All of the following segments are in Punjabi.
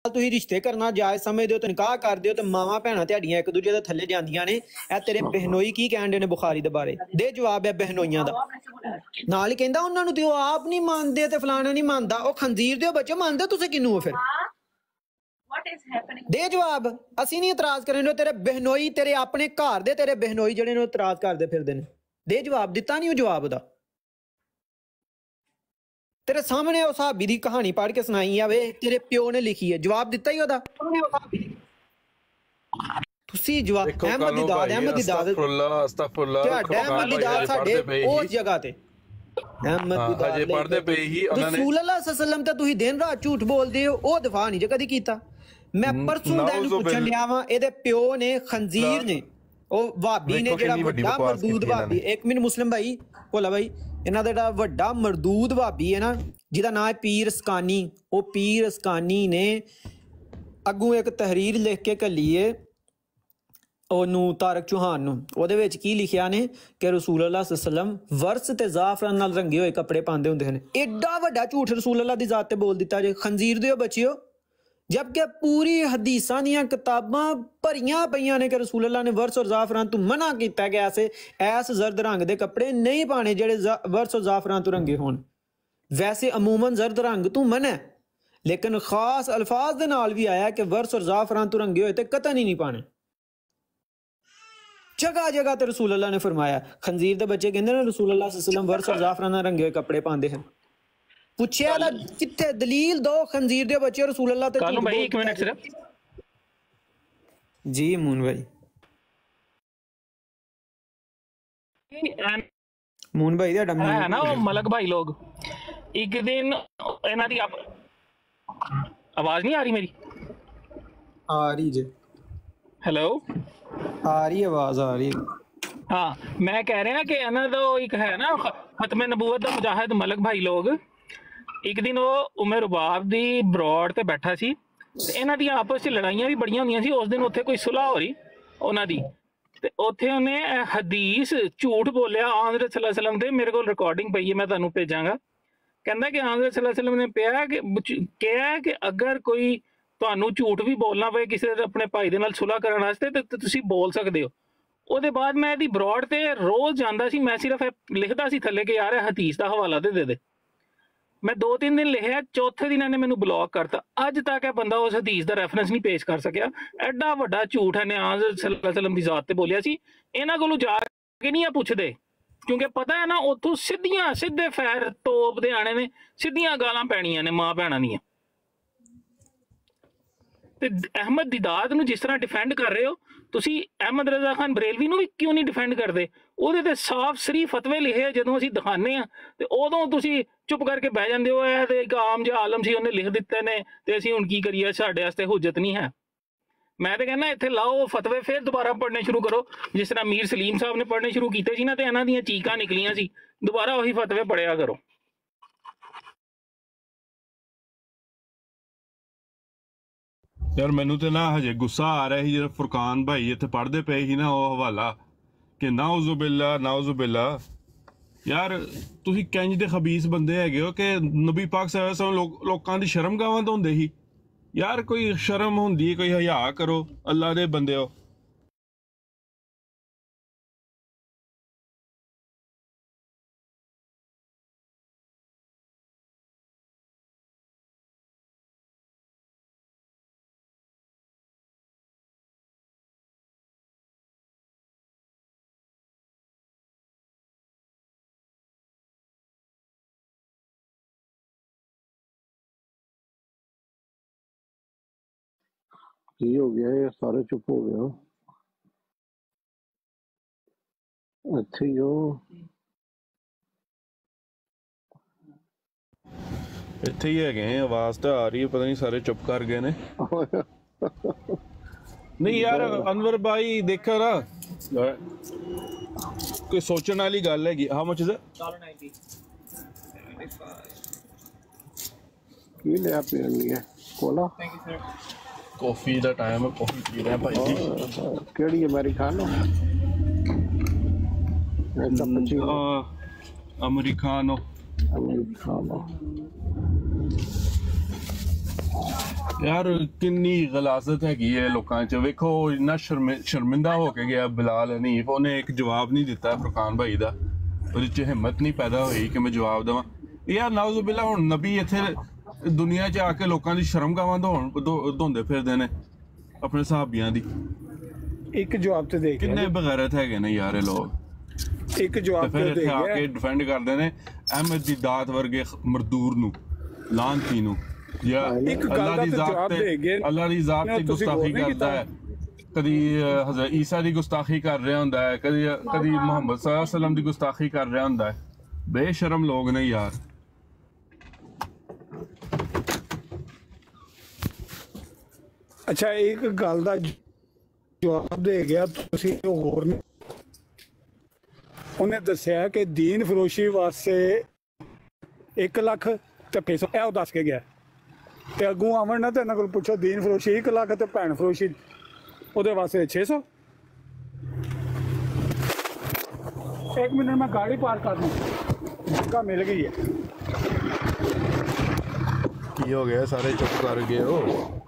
ਤੁਸੀਂ ਰਿਸ਼ਤੇ ਕਰਨਾ ਜਾਇਜ਼ ਸਮਝਦੇ ਹੋ ਤੇ ਨਿਕਾਹ ਕਰਦੇ ਹੋ ਤੇ ਮਾਵਾਂ ਭੈਣਾਂ ਤੁਹਾਡੀਆਂ ਇੱਕ ਦੂਜੇ ਦੇ ਥੱਲੇ ਜਾਂਦੀਆਂ ਨੇ। ਇਹ ਤੇਰੇ ਬਹਿਨੋਈ ਕੀ ਕਹਿੰਦੇ ਨੇ ਬੁਖਾਰੀ ਦੇ ਬਾਰੇ? ਦੇ ਜਵਾਬ ਹੈ ਬਹਿਨੋਈਆਂ ਦਾ। ਨਾਲ ਹੀ ਕਹਿੰਦਾ ਉਹਨਾਂ ਨੂੰ ਤੇ ਉਹ ਆਪ ਨਹੀਂ ਮੰਨਦੇ ਤੇ ਫਲਾਣਾ ਨਹੀਂ ਮੰਨਦਾ। ਉਹ ਖੰਜ਼ੀਰ ਦੇ ਬੱਚੇ ਮੰਨਦੇ ਤੁਸੀਂ ਕਿਹਨੂੰ ਹੋ ਫਿਰ? ਦੇ ਜਵਾਬ। ਅਸੀਂ ਨਹੀਂ ਇਤਰਾਜ਼ ਕਰਨੇ। ਤੇਰੇ ਬਹਿਨੋਈ ਤੇਰੇ ਆਪਣੇ ਘਰ ਦੇ ਤੇਰੇ ਬਹਿਨੋਈ ਜਿਹੜੇ ਨੇ ਇਤਰਾਜ਼ ਕਰਦੇ ਫਿਰਦੇ ਨੇ। ਦੇ ਜਵਾਬ। ਦਿੱਤਾ ਨਹੀਂ ਉਹ ਜਵਾਬ ਉਹਦਾ। तेरे सामने उस साहबी दी कहानी पढ़ के सुनाई है वे तेरे प्यो ने लिखी है। जवाब दिता ही ओदा तुसी जवाब अहमद दीदाद साडे उस जगह ते अहमद दीदाद पढ़दे पे ही रसूल अल्लाह सल्लल्लाहु अलैहि वसल्लम ते तुसी दिन रात झूठ बोलदे हो। ओ दफा नहीं जे कदी कीता। मैं परसों दा इहनू पुछन लिया वां इहदे प्यो ने खंजीर ने ओ वाबी ने जेड़ा वड्डा मरदूद वाबी। एक मिनट मुस्लिम भाई भोला भाई इन्हां दा जेड़ा वड्डा मरदूद वाबी है ना जिहदा नाम है पीर स्कानी। वो पीर स्कानी ने अगों एक तहरीर लिख के घल्ली है ओनू तारक चौहान नू। ओहदे विच की लिखिया ने कि रसूल अल्लाह सल्लम वर्स ते जाफरान नाल रंगे हुए कपड़े पांदे हुंदे ने। एडा वड्डा झूठ रसूल अल्लाह दी जात ते बोल दिता जे खंजीर दे बचियो। जबकि पूरी हदीसां दियां किताबां भरियां पईयां ने कि रसूल अल्लाह ने वर्स और जाफरान तो मना कीता गया ऐस जर्द रंग दे कपड़े नहीं पाने जेड़े वर्स और जाफरान तो रंगे होण। वैसे अमूमन जर्द रंग तू मना लेकिन खास अल्फाज दे नाल भी आया कि वर्स और जाफरान तो रंगे हुए ते कतन ही नहीं पाने। जगह जगह ते रसूल अल्लाह ने फरमाया। खंजीर दे बच्चे कहंदे ने रसूल अल्लाह सल्लल्लाहु अलैहि वसल्लम वर्स और जाफरान नाल रंगे हुए कपड़े पांदे हैं। पूछया दा किथे दलील दो खंजीर दे बच्चे रसूल अल्लाह ते कालू भाई 1 मिनट सिर्फ जी मून भाई। मून भाई दा डम है ना वो मलक भाई लोग एक दिन इन्हां दी आवाज नहीं आ रही मेरी? आ रही जी। हेलो आ रही आवाज आ रही। हाँ मैं कह रहा कि इन्हां दा एक है ना खत्म नबूवत दा मुजाहिद मलक भाई लोग। एक दिन वो उमर रुबाब दी ब्रॉड ते बैठा सी ते इन्हां दी आपस च लड़ाइयां भी बड़ियां होंदियां सी। उस दिन उत्थे कोई सुलह हो रही उन्हां दी ते उत्थे उन्हें हदीस झूठ बोलिया हज़रत सल्लल्लाहु अलैहि वसल्लम दे। मेरे कोल रिकॉर्डिंग पई है मैं तुहानूं भेजांगा। कहंदा कि हज़रत सल्लल्लाहु अलैहि वसल्लम ने कहा कि अगर कोई तुहानूं झूठ भी बोलना पए किसी अपने भाई दे नाल सुलह करन वास्ते ते तुसीं बोल सकदे हो। ਉਹਦੇ ਬਾਅਦ ਮੈਂ ਇਹਦੀ ਬਰੋਡ ਤੇ ਰੋਜ਼ ਜਾਂਦਾ ਸੀ। ਮੈਂ ਸਿਰਫ ਲਿਖਦਾ ਸੀ ਥੱਲੇ ਕਿ ਯਾਰ ਹਦੀਸ ਦਾ ਹਵਾਲਾ ਦੇ ਦੇ। ਮੈਂ 2-3 ਦਿਨ ਲਿਖਿਆ। ਚੌਥੇ ਦਿਨ ਇਹਨੇ ਮੈਨੂੰ ਬਲੌਕ ਕਰਤਾ। ਅੱਜ ਤੱਕ ਇਹ ਬੰਦਾ ਉਸ ਹਦੀਸ ਦਾ ਰੈਫਰੈਂਸ ਨਹੀਂ ਪੇਸ਼ ਕਰ ਸਕਿਆ। ਐਡਾ ਵੱਡਾ ਝੂਠ ਇਹਨੇ ਹਜ਼ਰਤ ਸੱਲੱਲਾਹੁ ਅਲੈहि ਵਸੱਲਮ ਦੀ ਜ਼ਾਤ ਤੇ ਬੋਲਿਆ ਸੀ। ਇਹਨਾਂ ਕੋਲੋਂ ਜਾ ਕੇ ਨਹੀਂ ਆ ਪੁੱਛਦੇ ਕਿਉਂਕਿ ਪਤਾ ਹੈ ਨਾ ਉੱਥੋਂ ਸਿੱਧੇ ਫੈਰ ਤੋਪਦੇ ਆਣੇ ਨੇ। ਸਿੱਧੀਆਂ ਗਾਲਾਂ ਪੈਣੀਆਂ ਨੇ ਮਾਂ ਭੈਣਾਂ ਦੀਆਂ। ਤੇ ਅਹਿਮਦ ਦੀਦਾਦ ਨੂੰ ਜਿਸ ਤਰ੍ਹਾਂ ਡਿਫੈਂਡ ਕਰ ਰਹੇ ਹੋ ਤੁਸੀਂ ਅਹਿਮਦ ਰਜ਼ਾ ਖਾਨ ਬਰੇਲਵੀ ਨੂੰ ਵੀ ਕਿਉਂ ਨਹੀਂ ਡਿਫੈਂਡ ਕਰਦੇ? ਉਹਦੇ ਤੇ ਸਾਫ਼ ਸਰੀ ਫਤਵੇ ਲਿਖੇ ਜਦੋਂ ਅਸੀਂ ਦਿਖਾਉਂਦੇ ਹਾਂ ਤੇ ਉਦੋਂ ਤੁਸੀਂ ਚੁੱਪ ਕਰਕੇ ਬਹਿ ਜਾਂਦੇ ਹੋ। ਇਹ ਤੇ ਇੱਕ ਆਮ ਜਿਹਾ ਆਲਮ ਸੀ ਉਹਨੇ ਲਿਖ ਦਿੱਤੇ ਨੇ ਤੇ ਅਸੀਂ ਹੁਣ ਕੀ ਕਰੀਏ ਸਾਡੇ ਵਾਸਤੇ ਹੁਜਤ ਨਹੀਂ ਹੈ। ਮੈਂ ਤਾਂ ਕਹਿੰਦਾ ਇੱਥੇ ਲਾਓ ਫਤਵੇ ਫਿਰ ਦੁਬਾਰਾ ਪੜ੍ਹਨੇ ਸ਼ੁਰੂ ਕਰੋ। ਜਿਸ ਤਰ੍ਹਾਂ ਮੀਰ ਸਲੀਮ ਸਾਹਿਬ ਨੇ ਪੜ੍ਹਨੇ ਸ਼ੁਰੂ ਕੀਤੇ ਸੀ ਨਾ ਤੇ ਇਹਨਾਂ ਦੀਆਂ ਚੀਕਾਂ ਨਿਕਲੀਆਂ ਸੀ। ਦੁਬਾਰਾ ਉਹੀ ਫਤਵੇ ਪੜ੍ਹਿਆ ਕਰੋ। यार मैनू तो ना हजे गुस्सा आ रहा है जो फुरकान भाई इत्थे पढ़ते पे ही ना वो हवाला कि नाउजुबिल्ला यार तुसी कंज दे खबीस बंदे हैगे हो कि नबी पाक सल्लल्लाहु अलैहि वसल्लम लोकां दी शर्मगावां तो हुंदे ही। यार कोई शर्म हुंदी कोई हया करो अल्लाह दे बंदे हो। की हो गया ये सारे चुप हो गए हो? अच्छे ही हो इत्थे ही है आवाज तो आ रही है पता नहीं सारे चुप कर गए ने। नहीं यार अनवर भाई देखो ना कोई सोचने वाली गल है। How much is it? की लिया पीनी है कोला? कॉफी दा टाइम है कॉफी पी रहे हैं भाई जी। केड़ी अमेरिकानो? अमेरिकानो। अमेरिकानो ਯਾਰ ਕਿੰਨੀ ਗਲਾਜ਼ਤ ਹੈਗੀ ਹੈ ਲੋਕਾਂ 'ਚ। ਵੇਖੋ ਇੰਨਾ ਸ਼ਰਮਿੰਦਾ ਹੋ ਕੇ ਗਿਆ ਬਿਲਾਲ ਹਨੀਫ, ਉਹਨੇ ਇੱਕ ਜਵਾਬ ਨਹੀਂ ਦਿੱਤਾ ਫੁਰਕਾਨ ਭਾਈ ਦਾ, ਉਹਦੇ 'ਚ ਹਿੰਮਤ ਨਹੀਂ ਪੈਦਾ ਹੋਈ ਕਿ ਮੈਂ ਜਵਾਬ ਦੇਵਾਂ। ਯਾਰ ਨਾਉਜ਼ੁ ਬਿਲਾ, ਹੁਣ ਨਬੀ ਇੱਥੇ ਦੁਨੀਆ 'ਚ ਆ ਕੇ ਲੋਕਾਂ ਦੀ ਸ਼ਰਮਗਾਹਾਂ ਧੋਂਦੇ ਫਿਰਦੇ ਨੇ ਆਪਣੇ ਸਹਾਬੀਆਂ ਦੀ। ਇੱਕ ਜਵਾਬ ਤੇ ਦੇ ਕਿੰਨੇ ਬਗੈਰਤ ਹੈਗੇ ਨੇ ਯਾਰ ਇਹ ਲੋਕ। ਇੱਕ ਜਵਾਬ ਫਿਰ ਇੱਥੇ ਆ ਕੇ ਡਿਫੈਂਡ ਕਰਦੇ ਨੇ ਅਹਿਮਦ ਦੀ ਦਾਤ ਵਰਗੇ ਮਰਦੂਰ ਨੂੰ, ਲਾਨਤੀ ਨੂੰ। ਜਾਂ ਅੱਲਾ ਦੀ ਜ਼ਾਤ ਤੇ ਗੁਸਤਾਖੀ ਕਰਦਾ ਹੈ, ਕਦੀ ਹਜ਼ਰਤ ਈਸਾ ਦੀ ਗੁਸਤਾਖੀ ਕਰ ਰਿਹਾ ਹੁੰਦਾ ਹੈ, ਕਦੀ ਮੁਹੰਮਦ ਸੱਲੱਲਾਹੁ ਅਲੈहि ਵਸੱਲਮ ਦੀ ਗੁਸਤਾਖੀ ਕਰ ਰਿਹਾ ਹੁੰਦਾ ਹੈ। ਬੇਸ਼ਰਮ ਲੋਕ ਨੇ ਯਾਰ। ਅੱਛਾ ਇੱਕ ਗੱਲ ਦਾ ਜਵਾਬ ਦੇ ਗਿਆ ਤੁਸੀਂ, ਹੋਰ ਨਹੀਂ। ਉਹਨੇ ਦੱਸਿਆ ਕਿ ਦੀਨ ਫਰੋਸ਼ੀ ਵਾਸਤੇ 1 ਲੱਖ ਤੇ ਪੈਸਾ ਇਹ ਉਹ ਦੱਸ ਕੇ ਗਿਆ। ਤੇ ਅੱਗੋਂ ਆਵਣ ਨਾ ਤੇ ਇਹਨਾਂ ਕੋਲ ਪੁੱਛੋ ਦੀਨ ਫਰੋਸ਼ੀ 1 ਲੱਖ ਤੇ ਭੈਣ ਫਰੋਸ਼ੀ ਉਹਦੇ ਵਾਸਤੇ 600। 1 ਮਿੰਟ ਮੈਂ गाड़ी पार्क कर दूं, जगह मिल गई है। ਕੀ ਹੋ ਗਿਆ? ਸਾਰੇ ਚੁੱਪ ਕਰ ਗਏ ਹੋ।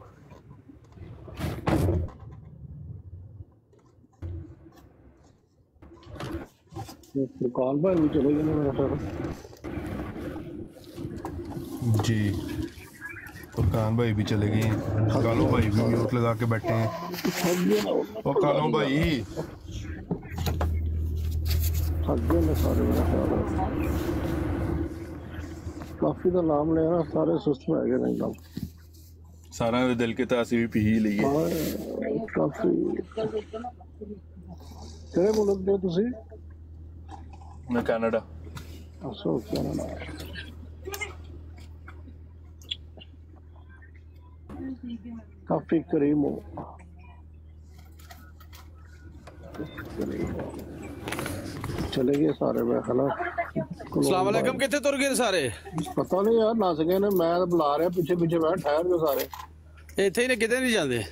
फुरकान भाई भी चले गए मेरा सर जी, फुरकान भाई भी चले गए हैं, कालो भाई भी म्यूट लगा के बैठे हैं। और कालो भाई थक गए ने सारे, मेरा ख्याल है काफी का नाम लिया ना, सारे सुस्त में गए नहीं एकदम। सारा दे दिल के तासी भी पी ही ली है। काफी किहड़े मुल्क दे तुसी? मैं कनाडा। अच्छा कनाडा। काफी करीम हो। चले गए सारे मैं खला। अस्सलाम वालेकुम, कितने तुर गए सारे? पता नहीं यार, नस गए ने। मैं बुला रहा पीछे पीछे, मैं ठहर गए सारे ਇੱਥੇ ਹੀ ਨੇ, ਕਿਤੇ ਨਹੀਂ ਜਾਂਦੇ।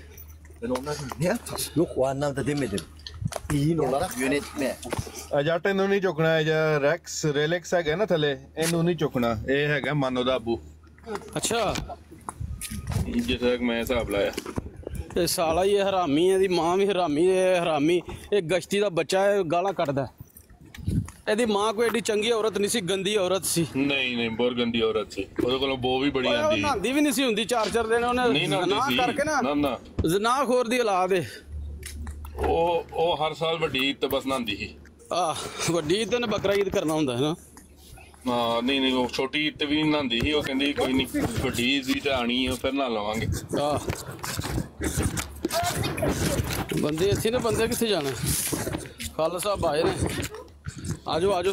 ਜੱਟ ਇਹਨੂੰ ਨਹੀਂ ਚੁੱਕਣਾ, ਇਹ ਜਿਹੜਾ ਰੈਕਸ ਰੇਲੈਕਸ ਹੈਗਾ ਨਾ ਥੱਲੇ, ਇਹਨੂੰ ਨਹੀਂ ਚੁੱਕਣਾ। ਇਹ ਹੈਗਾ ਮਾਨੋ ਦਾ ਆਬੂ। ਅੱਛਾ, ਜਿੱਥੇ ਤੱਕ ਮੈਂ ਹਿਸਾਬ ਲਾਇਆ ਇਹ ਸਾਲਾ ਹੀ ਹਰਾਮੀ ਹੈ, ਇਹਦੀ ਮਾਂ ਵੀ ਹਰਾਮੀ ਹੈ। ਹਰਾਮੀ ਇਹ ਗਸ਼ਤੀ ਦਾ ਬੱਚਾ ਹੈ, ਗਾਲਾਂ ਕੱਢਦਾ। ਇਹਦੀ ਮਾਂ ਕੋਈ ਏਡੀ ਚੰਗੀ ਔਰਤ ਨਹੀਂ ਸੀ, ਗੰਦੀ ਔਰਤ ਸੀ। ਨਹੀਂ ਬਹੁਤ ਗੰਦੀ ਔਰਤ ਸੀ, ਉਹਦੇ ਕੋਲੋਂ ਬੋ ਵੀ ਬੜੀ ਆਂਦੀ ਸੀ। ਨਹਾਂਦੀ ਵੀ ਨਹੀਂ ਸੀ ਹੁੰਦੀ 4-4 ਦਿਨ। ਉਹਨੇ ਜ਼ਨਾ ਕਰਕੇ ਨਾ ਜ਼ਨਾਖੋਰ ਦੀ ਔਲਾਦ ਹੈ ਉਹ। ਹਰ ਸਾਲ ਵੱਡੀ ਈਦ ਤੇ ਬਸ ਨਹਾਂਦੀ ਸੀ। ਵੱਡੀ ਈਦ ਤੇ ਬੱਕਰਾ ਈਦ ਕਰਨਾ ਹੁੰਦਾ ਹੈ ਨਾ। ਹਾਂ ਨਹੀਂ ਉਹ ਛੋਟੀ ਈਦ ਤੇ ਵੀ ਨਹੀਂ ਨਹਾਂਦੀ ਸੀ। ਉਹ ਕਹਿੰਦੀ ਕੋਈ ਨਹੀਂ, ਵੱਡੀ ਈਦ ਵੀ ਤਾਂ ਆਣੀ ਹੈ, ਫਿਰ ਨਹਾ ਲਵਾਂਗੇ। ਬੰਦੇ ਇੱਥੇ ਨੇ, ਬੰਦੇ ਕਿੱਥੇ ਜਾਣਾ? ਖਾਲਸਾ ਸਾਹਿਬ ਆਏ ਨੇ, ਆਜੋ ਆਜੋ।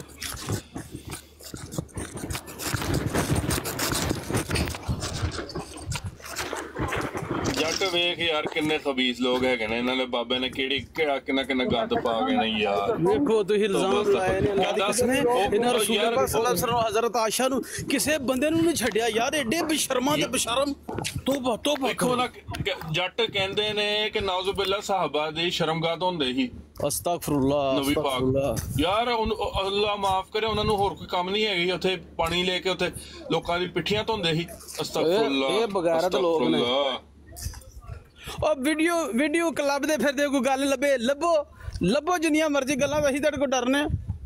ਜੱਟ ਵੇਖ ਯਾਰ ਕਿੰਨੇ ਖਬੀਸ ਲੋਕ ਹੈਗੇ ਨੇ। ਇਹਨਾਂ ਦੇ ਬਾਬੇ ਨੇ ਕਿੰਨਾ ਗੰਦ ਪਾ ਗਏ ਨੇ ਯਾਰ। ਵੇਖੋ ਤੁਸੀਂ ਇਲਜ਼ਾਮ ਲਾਏ ਨੇ ਅੱਲਾਹ ਦੀ ਕਸਮ। ਇਹਨਾਂ ਰਸੂਲ ਅੱਲਾਹ ਸੱਲੱਲਾਹੁ ਅਲੈਹਿ ਵਸੱਲਮ ਹਜ਼ਰਤ ਆਇਸ਼ਾ ਨੂੰ ਕਿਸੇ ਬੰਦੇ ਨੂੰ ਨਹੀਂ ਛੱਡਿਆ ਯਾਰ। ਐਡੇ ਬੇਸ਼ਰਮਾਂ ਤੇ ਬੇਸ਼ਰਮ। ਤੋਬਾ ਤੋਬਾ। ਵੇਖੋ ਨਾ, ਜੱਟ ਕਹਿੰਦੇ ਨੇ ਕਿ ਨਾਉਜ਼ੁ ਬਿਲlah ਸਾਹਬਾ ਦੀ ਸ਼ਰਮਗਾਹ ਹੁੰਦੇ ਸੀ। ਅਸਤਗਫਿਰੁल्लाह ਨਬੀ ਪਾਕ ਯਾਰ, ਅੱਲਾਹ ਮਾਫ ਕਰੇ, ਉਹਨਾਂ ਨੂੰ ਹੋਰ ਕੋਈ ਕੰਮ ਨਹੀਂ ਹੈਗੀ। ਉੱਥੇ ਪਾਣੀ ਲੈ ਕੇ ਉੱਥੇ ਲੋਕਾਂ ਦੀ ਪਿੱਠੀਆਂ ਧੋਂਦੇ ਸੀ। ਅਸਤਗਫਿਰੁल्लाह। ਇਹ ਬਗੈਰਤ ਲੋਕ ਨੇ। ਉਹ ਵੀਡੀਓ ਕਲੱਬ ਦੇ ਫਿਰਦੇ, ਕੋਈ ਗੱਲ ਲੱਭੋ ਜਿੰਨੀਆਂ ਮਰਜ਼ੀ ਗੱਲਾਂ। ਅਸੀਂ ਤੁਹਾਡੇ ਕੋਲ ਡਰਨੇ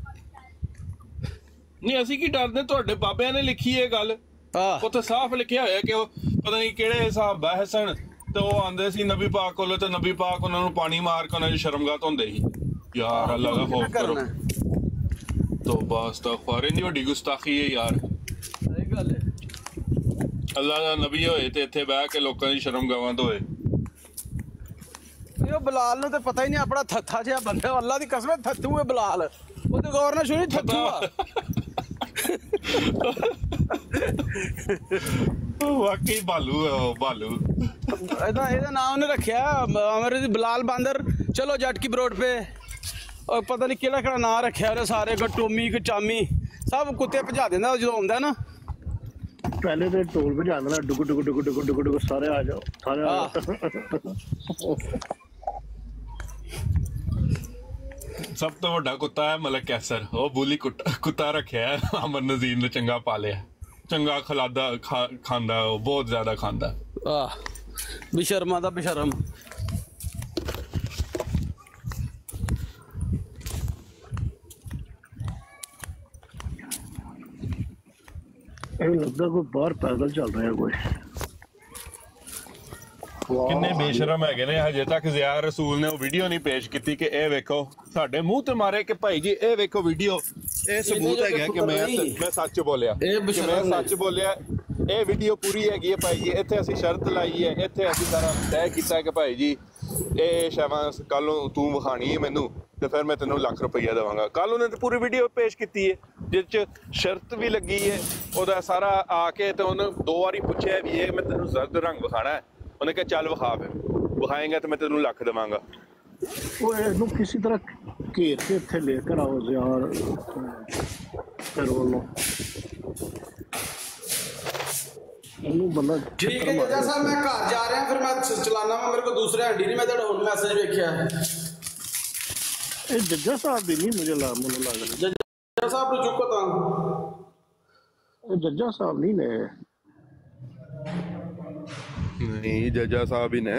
ਨਹੀਂ। ਅਸੀਂ ਕੀ ਡਰਦੇ? ਤੁਹਾਡੇ ਬਾਬਿਆਂ ਨੇ ਲਿਖੀ ਇਹ ਗੱਲ, ਉੱਥੇ ਸਾਫ਼ ਲਿਖਿਆ ਹੋਇਆ ਕਿ ਉਹ ਪਤਾ ਨਹੀਂ ਕਿਹੜੇ ਹਿਸਾਬ ਹੈ ਹਸਨ, ਤੇ ਉਹ ਆਂਦੇ ਸੀ ਨਬੀ ਪਾਕ ਕੋਲ, ਤੇ ਨਬੀ ਪਾਕ ਉਹਨਾਂ ਨੂੰ ਪਾਣੀ ਮਾਰ ਕੇ ਉਹਨਾਂ ਦੀ ਸ਼ਰਮਗਾਹ ਧੋਂਦੇ ਸੀ। ਯਾਰ ਅੱਲਾਹ ਦਾ ਖੌਫ ਕਰੋ। ਤੋਬਾ ਅਸਤਗਫਾਰ, ਇੰਨੀ ਵੱਡੀ ਗੁਸਤਾਖੀ ਹੈ ਯਾਰ। ਸਹੀ ਗੱਲ ਹੈ। ਅੱਲਾਹ ਦਾ ਨਬੀ ਹੋਏ ਤੇ ਇੱਥੇ ਬਹਿ ਕੇ ਲੋਕਾਂ ਦੀ ਸ਼ਰਮਗਾਹਾਂ ਧੋਏ। ਉਹ ਬਲਾਲ ਨੂੰ ਤੇ ਪਤਾ ਹੀ ਨਹੀਂ, ਆਪਣਾ ਥੱਥਾ ਜਿਹਾ ਬੰਦਾ। ਅੱਲਾਹ ਦੀ ਕਸਮ, ਥੱਥੂ ਹੈ ਬਲਾਲ। ਉਹ ਤੇ ਗੌਰ ਨਾਲ ਸੁਣੀ, ਥੱਥੂ ਆ। ਵਾਕਈ ਭਾਲੂ ਹੈ ਉਹ, ਭਾਲੂ। ਇਹਦਾ ਨਾਮ ਉਹਨੇ ਰੱਖਿਆ ਅਮਰ ਬਲਾਲ ਬਾਂਦਰ। ਚਲੋ ਜੱਟ ਕੀ ਬਰੋਡ पे। और पता नहीं ਕਿਹੜਾ ਨਾਂ ਰੱਖਿਆ ਉਹਨੇ। ਸਾਰੇ ਕੋ ਟੋਮੀ ਕੋ ਚਾਮੀ ਸਭ ਕੁੱਤੇ ਭਜਾ ਦਿੰਦਾ ਜਦੋਂ ਆਉਂਦਾ ਨਾ। पहले तो टोल पे जाना ना, डुग डुग डुग डुग डुग डुग, सारे आ जाओ, सारे आ जाओ। ਸਭ ਤੋਂ ਵੱਡਾ ਕੁੱਤਾ ਹੈ ਮਲਕ ਕੈਸਰ। ਉਹ ਬੂਲੀ ਕੁੱਤਾ ਰੱਖਿਆ ਹੈ ਅਮਰ ਨਜ਼ੀਰ ਨੇ, ਚੰਗਾ ਪਾਲਿਆ, ਚੰਗਾ ਖਾਂਦਾ। ਉਹ ਬਹੁਤ ਜ਼ਿਆਦਾ ਖਾਂਦਾ। ਬੇਸ਼ਰਮਾਂ ਦਾ ਬੇਸ਼ਰਮ। ਇਹ ਲੱਗਦਾ ਕੋਈ ਬਾਹਰ ਪੈਦਲ ਚੱਲ ਰਿਹਾ ਕੋਈ। ਕਿੰਨੇ ਬੇਸ਼ਰਮ ਹੈਗੇ ਨੇ, ਹਜੇ ਤੱਕ ਜ਼ਿਆ ਰਸੂਲ ਨੇ ਉਹ ਵੀਡੀਓ ਨਹੀਂ ਪੇਸ਼ ਕੀਤੀ ਕਿ ਇਹ ਵੇਖੋ, ਸਾਡੇ ਮੂੰਹ ਤੇ ਮਾਰੇ ਕਿ ਭਾਈ ਜੀ ਇਹ ਵੇਖੋ ਵੀਡੀਓ, ਇਹ ਸਬੂਤ ਹੈਗਾ ਕਿ ਮੈਂ ਸੱਚ ਬੋਲਿਆ, ਮੈਂ ਸੱਚ ਬੋਲਿਆ। ਇਹ ਵੀਡੀਓ ਪੂਰੀ ਹੈਗੀ ਹੈ ਭਾਈ ਜੀ, ਇੱਥੇ ਅਸੀਂ ਸ਼ਰਤ ਲਾਈ ਹੈ, ਇੱਥੇ ਅਸੀਂ ਸਾਰਾ ਤੈਅ ਕੀਤਾ ਕਿ ਭਾਈ ਜੀ ਇਹ ਸ਼ਾਵਾਂ ਕੱਲ ਨੂੰ ਤੂੰ ਵਿਖਾਣੀ ਹੈ ਮੈਨੂੰ ਤੇ ਫਿਰ ਮੈਂ ਤੈਨੂੰ ਲੱਖ ਰੁਪਈਆ ਦੇਵਾਂਗਾ। ਕੱਲ ਉਹਨੇ ਪੂਰੀ ਵੀਡੀਓ ਪੇਸ਼ ਕੀਤੀ ਹੈ ਜਿਸ 'ਚ ਸ਼ਰਤ ਵੀ ਲੱਗੀ ਹੈ ਉਹਦਾ ਸਾਰਾ ਆ ਕੇ, ਤੇ ਉਹਨੇ 2 ਵਾਰੀ ਪੁੱਛਿਆ ਵੀ ਇਹ ਮੈਂ ਤੈਨੂੰ ਜ਼ਰਦ ਰੰਗ ਵਿਖਾਣਾ ਹੈ, ਉਹਨੇ ਕਿਹਾ ਚੱਲ ਵਿਖਾ, ਫਿਰ ਵਿਖਾਏਗਾ ਤੇ ਮੈਂ ਤੈਨੂੰ ਲੱਖ ਦੇਵਾਂਗਾ। ਉਹ ਇਹਨੂੰ ਕਿਸੇ ਤਰ੍ਹਾਂ ਘੇਰ ਕੇ ਇੱਥੇ ਲੈ ਕਰ ਆਓ ਯਾਰ, ਫਿਰ ਉਹਨੂੰ ਇਹਨੂੰ ਬੰਦਾ। ਠੀਕ ਹੈ ਜੱਜਾ ਸਾਹਿਬ, ਮੈਂ ਘਰ ਜਾ ਰਿਹਾ, ਫਿਰ ਮੈਂ ਚਲਾਨਾ ਵਾ, ਮੇਰੇ ਕੋਲ ਦੂਸਰਾ ਹੰਡੀ ਨਹੀਂ, ਮੈਂ ਤੁਹਾਡਾ ਹੁਣ ਮੈਸੇਜ ਵੇਖਿਆ। ਇਹ ਜੱਜਾ ਸਾਹਿਬ ਦੀ ਨਹੀਂ ਮੈਨੂੰ ਲੱਗ ਰਿਹਾ। ਜੱਜਾ ਸਾਹਿਬ ਨੂੰ ਚੁੱਕੋ ਤਾਂ, ਇਹ ਜੱਜਾ ਸਾਹਿਬ ਨਹੀਂ ਨੇ। ਨਹੀਂ ਜੱਜਾ ਸਾਹਿਬ ਹੀ ਨੇ।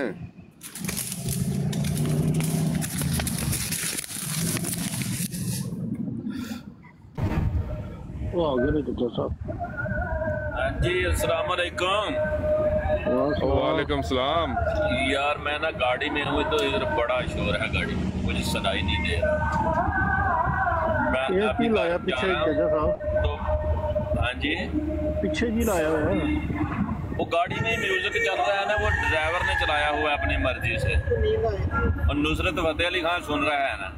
ਉਹ ਆ ਗਏ ਨੇ ਜੱਜਾ ਸਾਹਿਬ। जी अस्सलाम वालेकुम। वालेकुम सलाम। यार मैं ना गाड़ी में हूँ तो इधर बड़ा शोर है, गाड़ी में मुझे सुनाई नहीं दे रहा। मैं अभी लाया पीछे जजा साहब तो हाँ जी पीछे जी लाया हुआ है। वो गाड़ी में म्यूजिक चल रहा है ना, वो ड्राइवर ने चलाया हुआ है अपनी मर्जी से, और नुसरत फतेह अली खान सुन रहा है ना,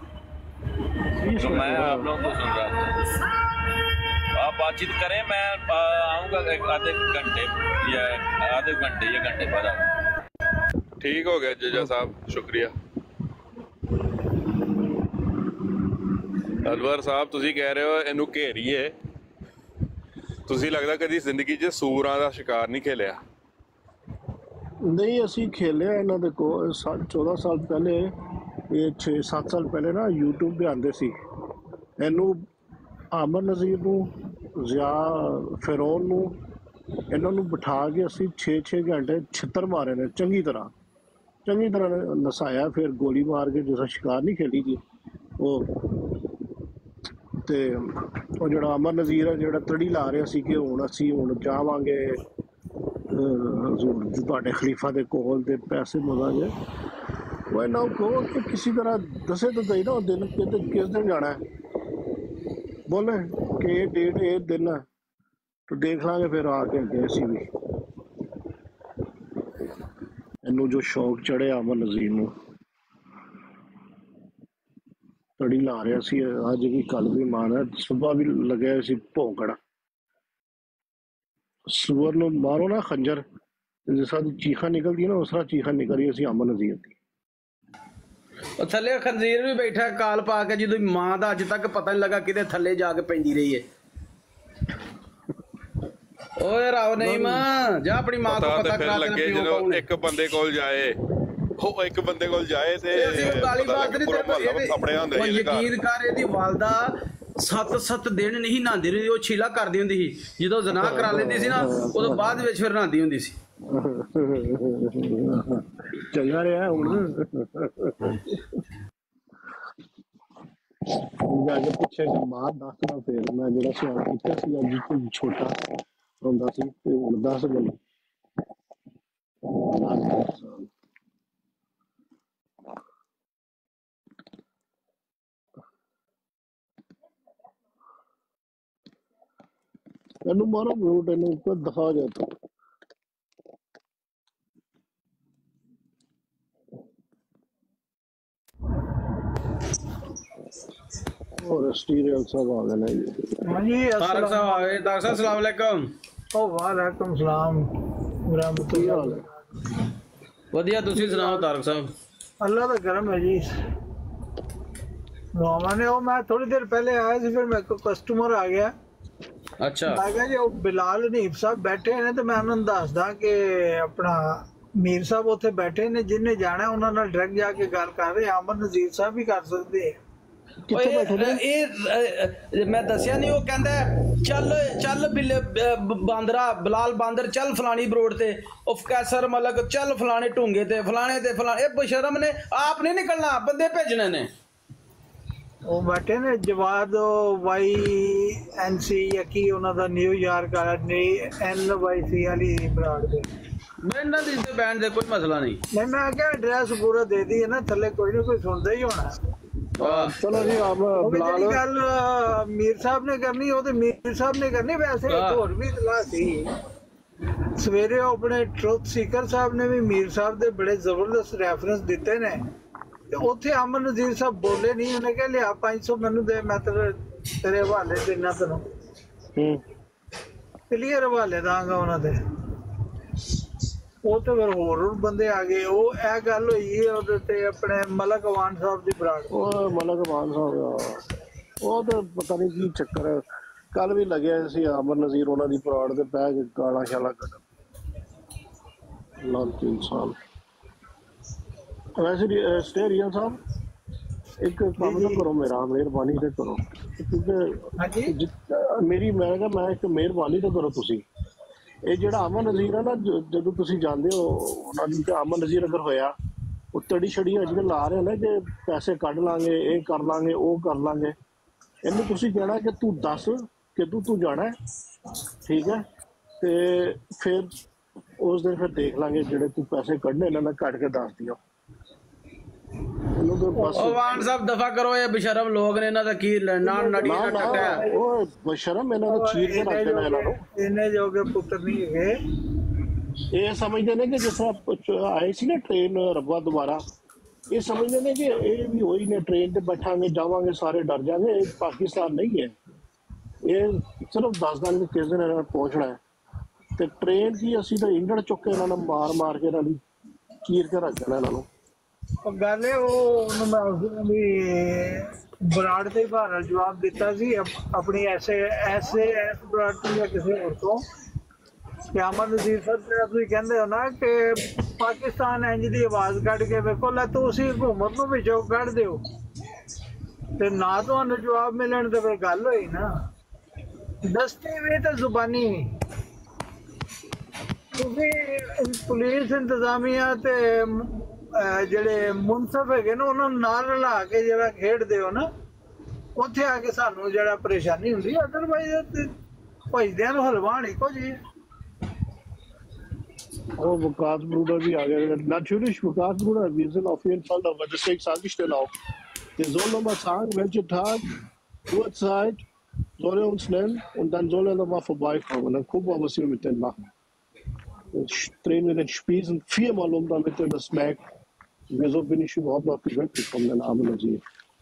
तो मैं आप लोगों को सुन रहा था। आप बातचीत करें, मैं आऊँगा आधे घंटे या घंटे बाद आऊँगा। ठीक हो गया जजा साहब, शुक्रिया। ਅਨਵਰ ਸਾਹਿਬ ਤੁਸੀਂ ਕਹਿ ਰਹੇ ਹੋ ਇਹਨੂੰ ਘੇਰੀਏ, ਤੁਸੀਂ ਲੱਗਦਾ ਕਦੀ ਜ਼ਿੰਦਗੀ 'ਚ ਸੂਰਾਂ ਦਾ ਸ਼ਿਕਾਰ ਨਹੀਂ ਖੇਲਿਆ। ਨਹੀਂ ਅਸੀਂ ਖੇਲਿਆ ਇਹਨਾਂ ਦੇ ਕੋਲ 14 ਸਾਲ ਪਹਿਲੇ, ਇਹ 6-7 ਸਾਲ ਪਹਿਲੇ ਨਾ YouTube ਤੇ ਆਉਂਦੇ ਸੀ। ਇਹਨੂੰ ਆਮਰ ਨਜ਼ੀਰ ਨੂੰ, ਜ਼ਿਆ ਫਿਰੌਨ ਨੂੰ, ਇਹਨਾਂ ਨੂੰ ਬਿਠਾ ਕੇ ਅਸੀਂ 6-6 ਘੰਟੇ ਛਿੱਤਰ ਮਾਰੇ ਨੇ, ਚੰਗੀ ਤਰ੍ਹਾਂ ਨਸਾਇਆ, ਫਿਰ ਗੋਲੀ ਮਾਰ ਕੇ ਜਿਸ ਸ਼ਿਕਾਰ ਨਹੀਂ ਖੇਲੀ ਜੀ ਉਹ। ਤੇ ਉਹ ਜਿਹੜਾ ਅਮਰ ਨਜ਼ੀਰ ਹੈ ਜਿਹੜਾ ਤੜੀ ਲਾ ਰਿਹਾ ਸੀ ਕਿ ਅਸੀਂ ਜਾਵਾਂਗੇ ਹਜ਼ੂਰ ਤੁਹਾਡੇ ਖਲੀਫਾ ਦੇ ਕੋਲ ਤੇ ਪੈਸੇ ਮੰਗਾਂਗੇ, ਉਹ ਇਹਨਾਂ ਨੂੰ ਕਹੋ ਕਿ ਕਿਸੇ ਤਰ੍ਹਾਂ ਦੱਸੇ ਤਾਂ ਦਈ ਨਾ ਉਹ ਦਿਨ ਕਿਸ ਦਿਨ ਜਾਣਾ ਹੈ, ਬੋਲੇ ਕਿ ਇਹ ਡੇਟ ਇਹ ਦਿਨ ਹੈ ਤਾਂ ਦੇਖ ਲਾਂਗੇ। ਫਿਰ ਆ ਕੇ ਅੱਗੇ ਅਸੀਂ ਵੀ ਇਹਨੂੰ ਜੋ ਸ਼ੌਕ ਚੜਿਆ ਅਮਰ ਨਜ਼ੀਰ ਨੂੰ, ਤੜੀ ਲਾ ਰਿਹਾ ਸੀ ਅੱਜ ਵੀ, ਕੱਲ ਵੀ ਮਾਰਿਆ, ਸੁਬਹ ਵੀ ਲੱਗਿਆ ਸੀ ਭੌਂਕਣ। ਸੂਰ ਨੂੰ ਮਾਰੋ ਨਾ ਖੰਜਰ, ਜਿਸ ਤਰ੍ਹਾਂ ਦੀ ਚੀਖਾਂ ਨਿਕਲਦੀ ਨਾ ਉਸ ਤਰ੍ਹਾਂ ਚੀਖਾਂ ਨਿਕਲ ਰਹੀ ਸੀ ਅਮਰ ਨਜ਼ੀਰ ਦੀ। ਉਹ ਥੱਲੇ ਖੰਜ਼ੀਰ ਵੀ ਬੈਠਾ ਕਾਲ ਪਾ ਕੇ, ਜਦੋਂ ਮਾਂ ਦਾ ਅੱਜ ਤੱਕ ਪਤਾ ਨਹੀਂ ਲੱਗਾ ਕਿਤੇ ਥੱਲੇ ਜਾ ਕੇ ਪੈਂਦੀ ਰਹੀ ਹੈ। ਓਏ ਰਾਵ ਨਹੀਂ ਮਾਂ, ਜਾ ਆਪਣੀ ਮਾਂ ਤੋਂ ਪਤਾ ਕਰਾ ਦੇ। ਜਦੋਂ ਇੱਕ ਬੰਦੇ ਕੋਲ ਜਾਏ, ਉਹ ਇੱਕ ਬੰਦੇ ਕੋਲ ਜਾਏ ਤੇ ਆਪਣੇ ਹੁੰਦੇ ਯਕੀਨ ਕਰ, ਇਹਦੀ ਵਾਲਦਾ 7 ਦਿਨ ਨਹੀਂ ਨਹਾਉਂਦੀ ਰਹੀ, ਉਹ ਛੀਲਾ ਕਰਦੀ ਹੁੰਦੀ ਸੀ। ਜਦੋਂ ਜ਼ਨਾਹ ਕਰਾ ਲੈਂਦੀ ਸੀ ਨਾ ਉਦੋਂ ਬਾਅਦ ਵਿੱਚ ਫਿਰ ਨਹਾਉਂਦੀ ਹੁੰਦੀ ਸੀ। ਚੰਗਾ ਰਿਹਾ ਹੁਣ ਜਾ ਕੇ ਪਿੱਛੇ ਮਾਂ ਦੱਸਣਾ, ਫਿਰ ਮੈਂ ਜਿਹੜਾ ਸਵਾਲ ਕੀਤਾ ਸੀ ਅੱਜ ਤੋਂ ਛੋਟਾ ਹੁੰਦਾ ਸੀ ਤੇ ਹੁਣ 10 ਗੱਲ ਇਹਨੂੰ ਮਾਰੋ ਬਰੂਟ, ਇਹਨੂੰ ਉੱਪਰ ਦਿਖਾ ਜਾਤਾ। और स्टीरियल सब आ गए ना। हाँ जी तारक साहब आ गए। तारक साहब अस्सलाम वालेकुम। ओ वालेकुम सलाम रहमतुल्लाह। ਵਧੀਆ ਤੁਸੀਂ ਸੁਣਾਓ ਤਾਰਕ ਸਾਹਿਬ। अल्लाह का करम है जी। मैंने वो मैं थोड़ी देर पहले आया ਸੀ, ਫਿਰ ਮੇਰੇ ਕੋ ਕਸਟਮਰ ਆ ਗਿਆ। ਅੱਛਾ ਮੈਂ ਕਿਹਾ ਜੀ ਉਹ ਬਿਲਾਲ ਹਨੀਫ ਸਾਹਿਬ ਬੈਠੇ ਨੇ ਤੇ ਮੈਂ ਉਹਨਾਂ ਨੂੰ ਦੱਸਦਾ ਕਿ ਆਪਣਾ ਮੀਰ ਸਾਹਿਬ ਉੱਥੇ ਬੈਠੇ ਨੇ, ਜਿਹਨੇ ਜਾਣਾ ਉਹਨਾਂ ਨਾਲ ਡਾਇਰੈਕਟ ਜਾ ਕੇ ਗੱਲ ਕਰ ਰਹੇ। ਅਮਰ ਨਜ਼ੀਰ ਸਾਹਿਬ ਵੀ ਕਰ ਸਕਦੇ। ਇਹ ਮੈਂ ਦੱਸਿਆ ਨਹੀਂ, ਉਹ ਕਹਿੰਦਾ ਚੱਲ ਬਾਂਦਰਾ ਬਲਾਲ ਬਾਂਦਰ ਚੱਲ ਫਲਾਣੀ ਬਰੋਡ ਤੇ, ਉਹ ਕੈਸਰ ਮਲਕ ਚੱਲ ਫਲਾਣੇ ਢੂੰਗੇ ਤੇ ਫਲਾਣੇ ਤੇ ਫਲਾਣੇ। ਇਹ ਬਸ਼ਰਮ ਨੇ ਆਪ ਨਹੀਂ ਨਿਕਲਣਾ, ਬੰਦੇ ਭੇਜਣੇ ਨੇ। ਉਹ ਬੈਠੇ ਨੇ ਜਵਾਦ YNC ਜਾਂ ਕੀ ਉਹਨਾਂ ਦਾ ਨਿਊਯਾਰਕ ਆ, NYC ਵਾਲੀ ਬਰਾੜ ਦੇ। ਮੈਂ ਇਹਨਾਂ ਦੀ ਤੇ ਬੈਂਡ ਦੇ ਕੋਈ ਮਸਲਾ ਨਹੀਂ। ਮੈਂ ਕਿਹਾ ਐਡਰੈਸ ਪੂਰਾ ਦੇ ਦੀ ਹੈ ਨਾ, ਥੱਲੇ ਕੋਈ ਨਾ ਕੋਈ ਸੁਣਦਾ ਹੀ ਹੋਣਾ। ਚਲੋ ਜੀ ਆਪ ਬਲਾਲ ਗੱਲ ਮੀਰ ਸਾਹਿਬ ਨੇ ਕਰਨੀ, ਉਹ ਤੇ ਮੀਰ ਸਾਹਿਬ ਨੇ ਕਰਨੀ। ਵੈਸੇ ਹੋਰ ਵੀ ਸਲਾਹ ਸੀ ਸਵੇਰੇ, ਆਪਣੇ ਟਰੁਥ ਸੀਕਰ ਸਾਹਿਬ ਨੇ ਵੀ ਮੀਰ ਸਾਹਿਬ ਦੇ ਬੜੇ ਜ਼ਬਰਦਸਤ ਰੈਫਰੈਂਸ ਦਿੱਤੇ ਨੇ, ਤੇ ਉੱਥੇ ਅਮਨ ਨਜ਼ੀਰ ਸਾਹਿਬ ਬੋਲੇ ਨਹੀਂ। ਉਹਨੇ ਕਿਹਾ ਲਿਆ 500 ਮੈਨੂੰ ਦੇ, ਮੈਂ ਤੇਰੇ ਹਵਾਲੇ ਦੇਣਾ, ਤੈਨੂੰ ਕਲੀਅਰ ਹਵਾਲੇ ਦਾਂਗਾ ਉਹਨਾਂ ਦੇ। ਉਹ ਤੇ ਫਿਰ ਹੋਰ ਬੰਦੇ ਆ ਗਏ। ਉਹ ਇਹ ਗੱਲ ਹੋਈ ਉਹਦੇ ਤੇ ਆਪਣੇ ਮਲਕ ਅਵਾਨ ਸਾਹਿਬ ਦੀ ਬਰਾੜ। ਉਹ ਮਲਕ ਅਵਾਨ ਸਾਹਿਬ ਉਹ ਤਾਂ ਪਤਾ ਨਹੀਂ ਕੀ ਚੱਕਰ ਹੈ। ਕੱਲ ਵੀ ਲੱਗਿਆ ਸੀ ਅਮਨ ਨਜ਼ੀਰ ਉਹਨਾਂ ਦੀ ਬਰਾੜ ਦੇ ਪੈ ਕੇ ਗਾਲਾਂ ਸ਼ਾਲਾਂ ਕੱਢਣ। ਲਾਂਤੀ ਇਨਸਾਨ। ਵੈਸੇ ਸਟੇਰੀਅਨ ਸਾਹਿਬ ਇੱਕ ਕੰਮ ਤਾਂ ਕਰੋ, ਮੇਰਾ ਮਿਹਰਬਾਨੀ ਤੇ ਕਰੋ, ਕਿਉਂਕਿ ਮੇਰੀ ਮੈਂ ਕਿਹਾ ਮੈਂ ਇੱਕ ਮਿਹਰਬਾਨੀ ਤਾਂ ਕਰੋ ਤੁਸੀਂ। ਇਹ ਜਿਹੜਾ ਅਮਨ ਨਜ਼ੀਰ ਹੈ ਨਾ, ਜਦੋਂ ਤੁਸੀਂ ਜਾਂਦੇ ਹੋ ਉਹਨਾਂ ਦੀ, ਅਮਨ ਨਜ਼ੀਰ ਅਗਰ ਹੋਇਆ ਉਹ ਤੜੀ ਛੜੀ ਅੱਜ ਕੱਲ੍ਹ ਲਾ ਰਹੇ ਨੇ ਕਿ ਪੈਸੇ ਕੱਢ ਲਾਂਗੇ, ਇਹ ਕਰ ਲਾਂਗੇ, ਉਹ ਕਰ ਲਾਂਗੇ। ਇਹਨੂੰ ਤੁਸੀਂ ਕਹਿਣਾ ਕਿ ਤੂੰ ਦੱਸ ਕਿ ਤੂੰ ਜਾਣਾ, ਠੀਕ ਹੈ, ਤੇ ਫਿਰ ਉਸ ਦਿਨ ਫਿਰ ਦੇਖ ਲਾਂਗੇ ਜਿਹੜੇ ਤੂੰ ਪੈਸੇ ਕੱਢਣੇ ਇਹਨਾਂ ਨੇ ਕੱਢ ਕੇ ਦੱਸ ਦਿਓ। ਵਾਨ ਸਾਹਿਬ ਦਫਾ ਕਰੋ, ਇਹ ਬੇਸ਼ਰਮ ਲੋਕ ਨੇ, ਇਹਨਾਂ ਦਾ ਕੀ ਲੈਣਾ ਨੜੀ ਦਾ ਟੱਕਾ। ਉਹ ਬੇਸ਼ਰਮ ਇਹਨਾਂ ਨੂੰ ਚੀਰ ਕੇ ਰੱਖ ਦੇਣਾ। ਇਹਨਾਂ ਨੂੰ ਇਹਨੇ ਜੋਗੇ ਪੁੱਤਰ ਨਹੀਂ ਹੈਗੇ। ਇਹ ਸਮਝਦੇ ਨੇ ਕਿ ਜਿਸ ਤਰ੍ਹਾਂ ਆਏ ਸੀ ਨਾ ਟ੍ਰੇਨ ਰੱਬਾ ਦੁਬਾਰਾ, ਇਹ ਸਮਝਦੇ ਨੇ ਕਿ ਇਹ ਵੀ ਉਹੀ ਨੇ, ਟ੍ਰੇਨ ਤੇ ਬੈਠਾਂਗੇ ਜਾਵਾਂਗੇ ਸਾਰੇ ਡਰ ਜਾਵਾਂਗੇ। ਇਹ ਪਾਕਿਸਤਾਨ ਨਹੀਂ ਹੈ, ਇਹ ਸਿਰਫ ਦੱਸ ਦਾਂਗੇ ਕਿਸ ਦਿਨ ਇਹਨਾਂ ਨੇ ਪਹੁੰਚਣਾ ਹੈ। ਤੇ ਟ੍ਰੇਨ ਕੀ ਅਸੀਂ ਤਾਂ ਇੰਜਣ ਚੁੱਕ ਕੇ ਇਹਨਾਂ ਨੂੰ ਮਾਰ ਕੇ ਇਹਨਾਂ ਦੀ ਚੀਰ ਕੇ ਰੱਖ ਦੇਣਾ ਇਹਨਾਂ ਨੂੰ। ਗੱਲ ਹੈ ਉਹਨੂੰ ਮੈਂ ਉਸ ਦਿਨ ਵੀ ਬਰਾੜ ਤੇ ਭਾਰਤ ਜਵਾਬ ਦਿੱਤਾ ਸੀ ਆਪਣੀ ਐਸੇ ਬਰਾੜ ਤੋਂ ਜਾਂ ਕਿਸੇ ਹੋਰ ਤੋਂ ਕਿ ਅਮਨ ਨਜ਼ੀਰ ਸਾਹਿਬ ਤੁਸੀਂ ਕਹਿੰਦੇ ਹੋ ਨਾ ਕਿ ਪਾਕਿਸਤਾਨ ਇੰਜ ਦੀ ਆਵਾਜ਼ ਕੱਢ ਕੇ ਵੇਖੋ, ਲੈ ਤੁਸੀਂ ਹਕੂਮਤ ਨੂੰ ਵਿੱਚੋਂ ਕੱਢ ਦਿਓ ਤੇ ਨਾ ਤੁਹਾਨੂੰ ਜਵਾਬ ਮਿਲਣ ਤੇ ਫਿਰ ਗੱਲ ਹੋਈ ਨਾ। ਦਸਤੀ ਵੀ ਤੇ ਜ਼ੁਬਾਨੀ ਵੀ। ਤੁਸੀਂ ਪੁਲਿਸ ਇੰਤਜ਼ਾਮੀਆ ਤੇ ਜਿਹੜੇ ਮੁਨਸਫ ਹੈਗੇ ਨੇ ਉਹਨਾਂ ਨੂੰ ਨਾਲ ਰਲਾ ਕੇ ਜਿਹੜਾ ਖੇਡਦੇ ਹੋ ਨਾ, ਉੱਥੇ ਆ ਕੇ ਸਾਨੂੰ ਜਿਹੜਾ ਪਰੇਸ਼ਾਨੀ ਹੁੰਦੀ ਹੈ। ਅਦਰਵਾਈਜ਼ ਭਜਦਿਆਂ ਨੂੰ ਹਲਵਾ ਨਹੀਂ ਕੁਝ। Oh, Waqas Bruder wie natürlich Waqas Bruder, wir sind auf jeden Fall dabei, deswegen sage ich dir auch. Der soll nochmal sagen, welchen Tag, Uhrzeit soll er uns nennen und dann soll er nochmal vorbeikommen und dann gucken wir, was wir mit denen machen. Dann drehen wir den Spießen 4-mal um, damit er das merkt. Wieso bin ich überhaupt auf die Welt gekommen, den armen Nazir?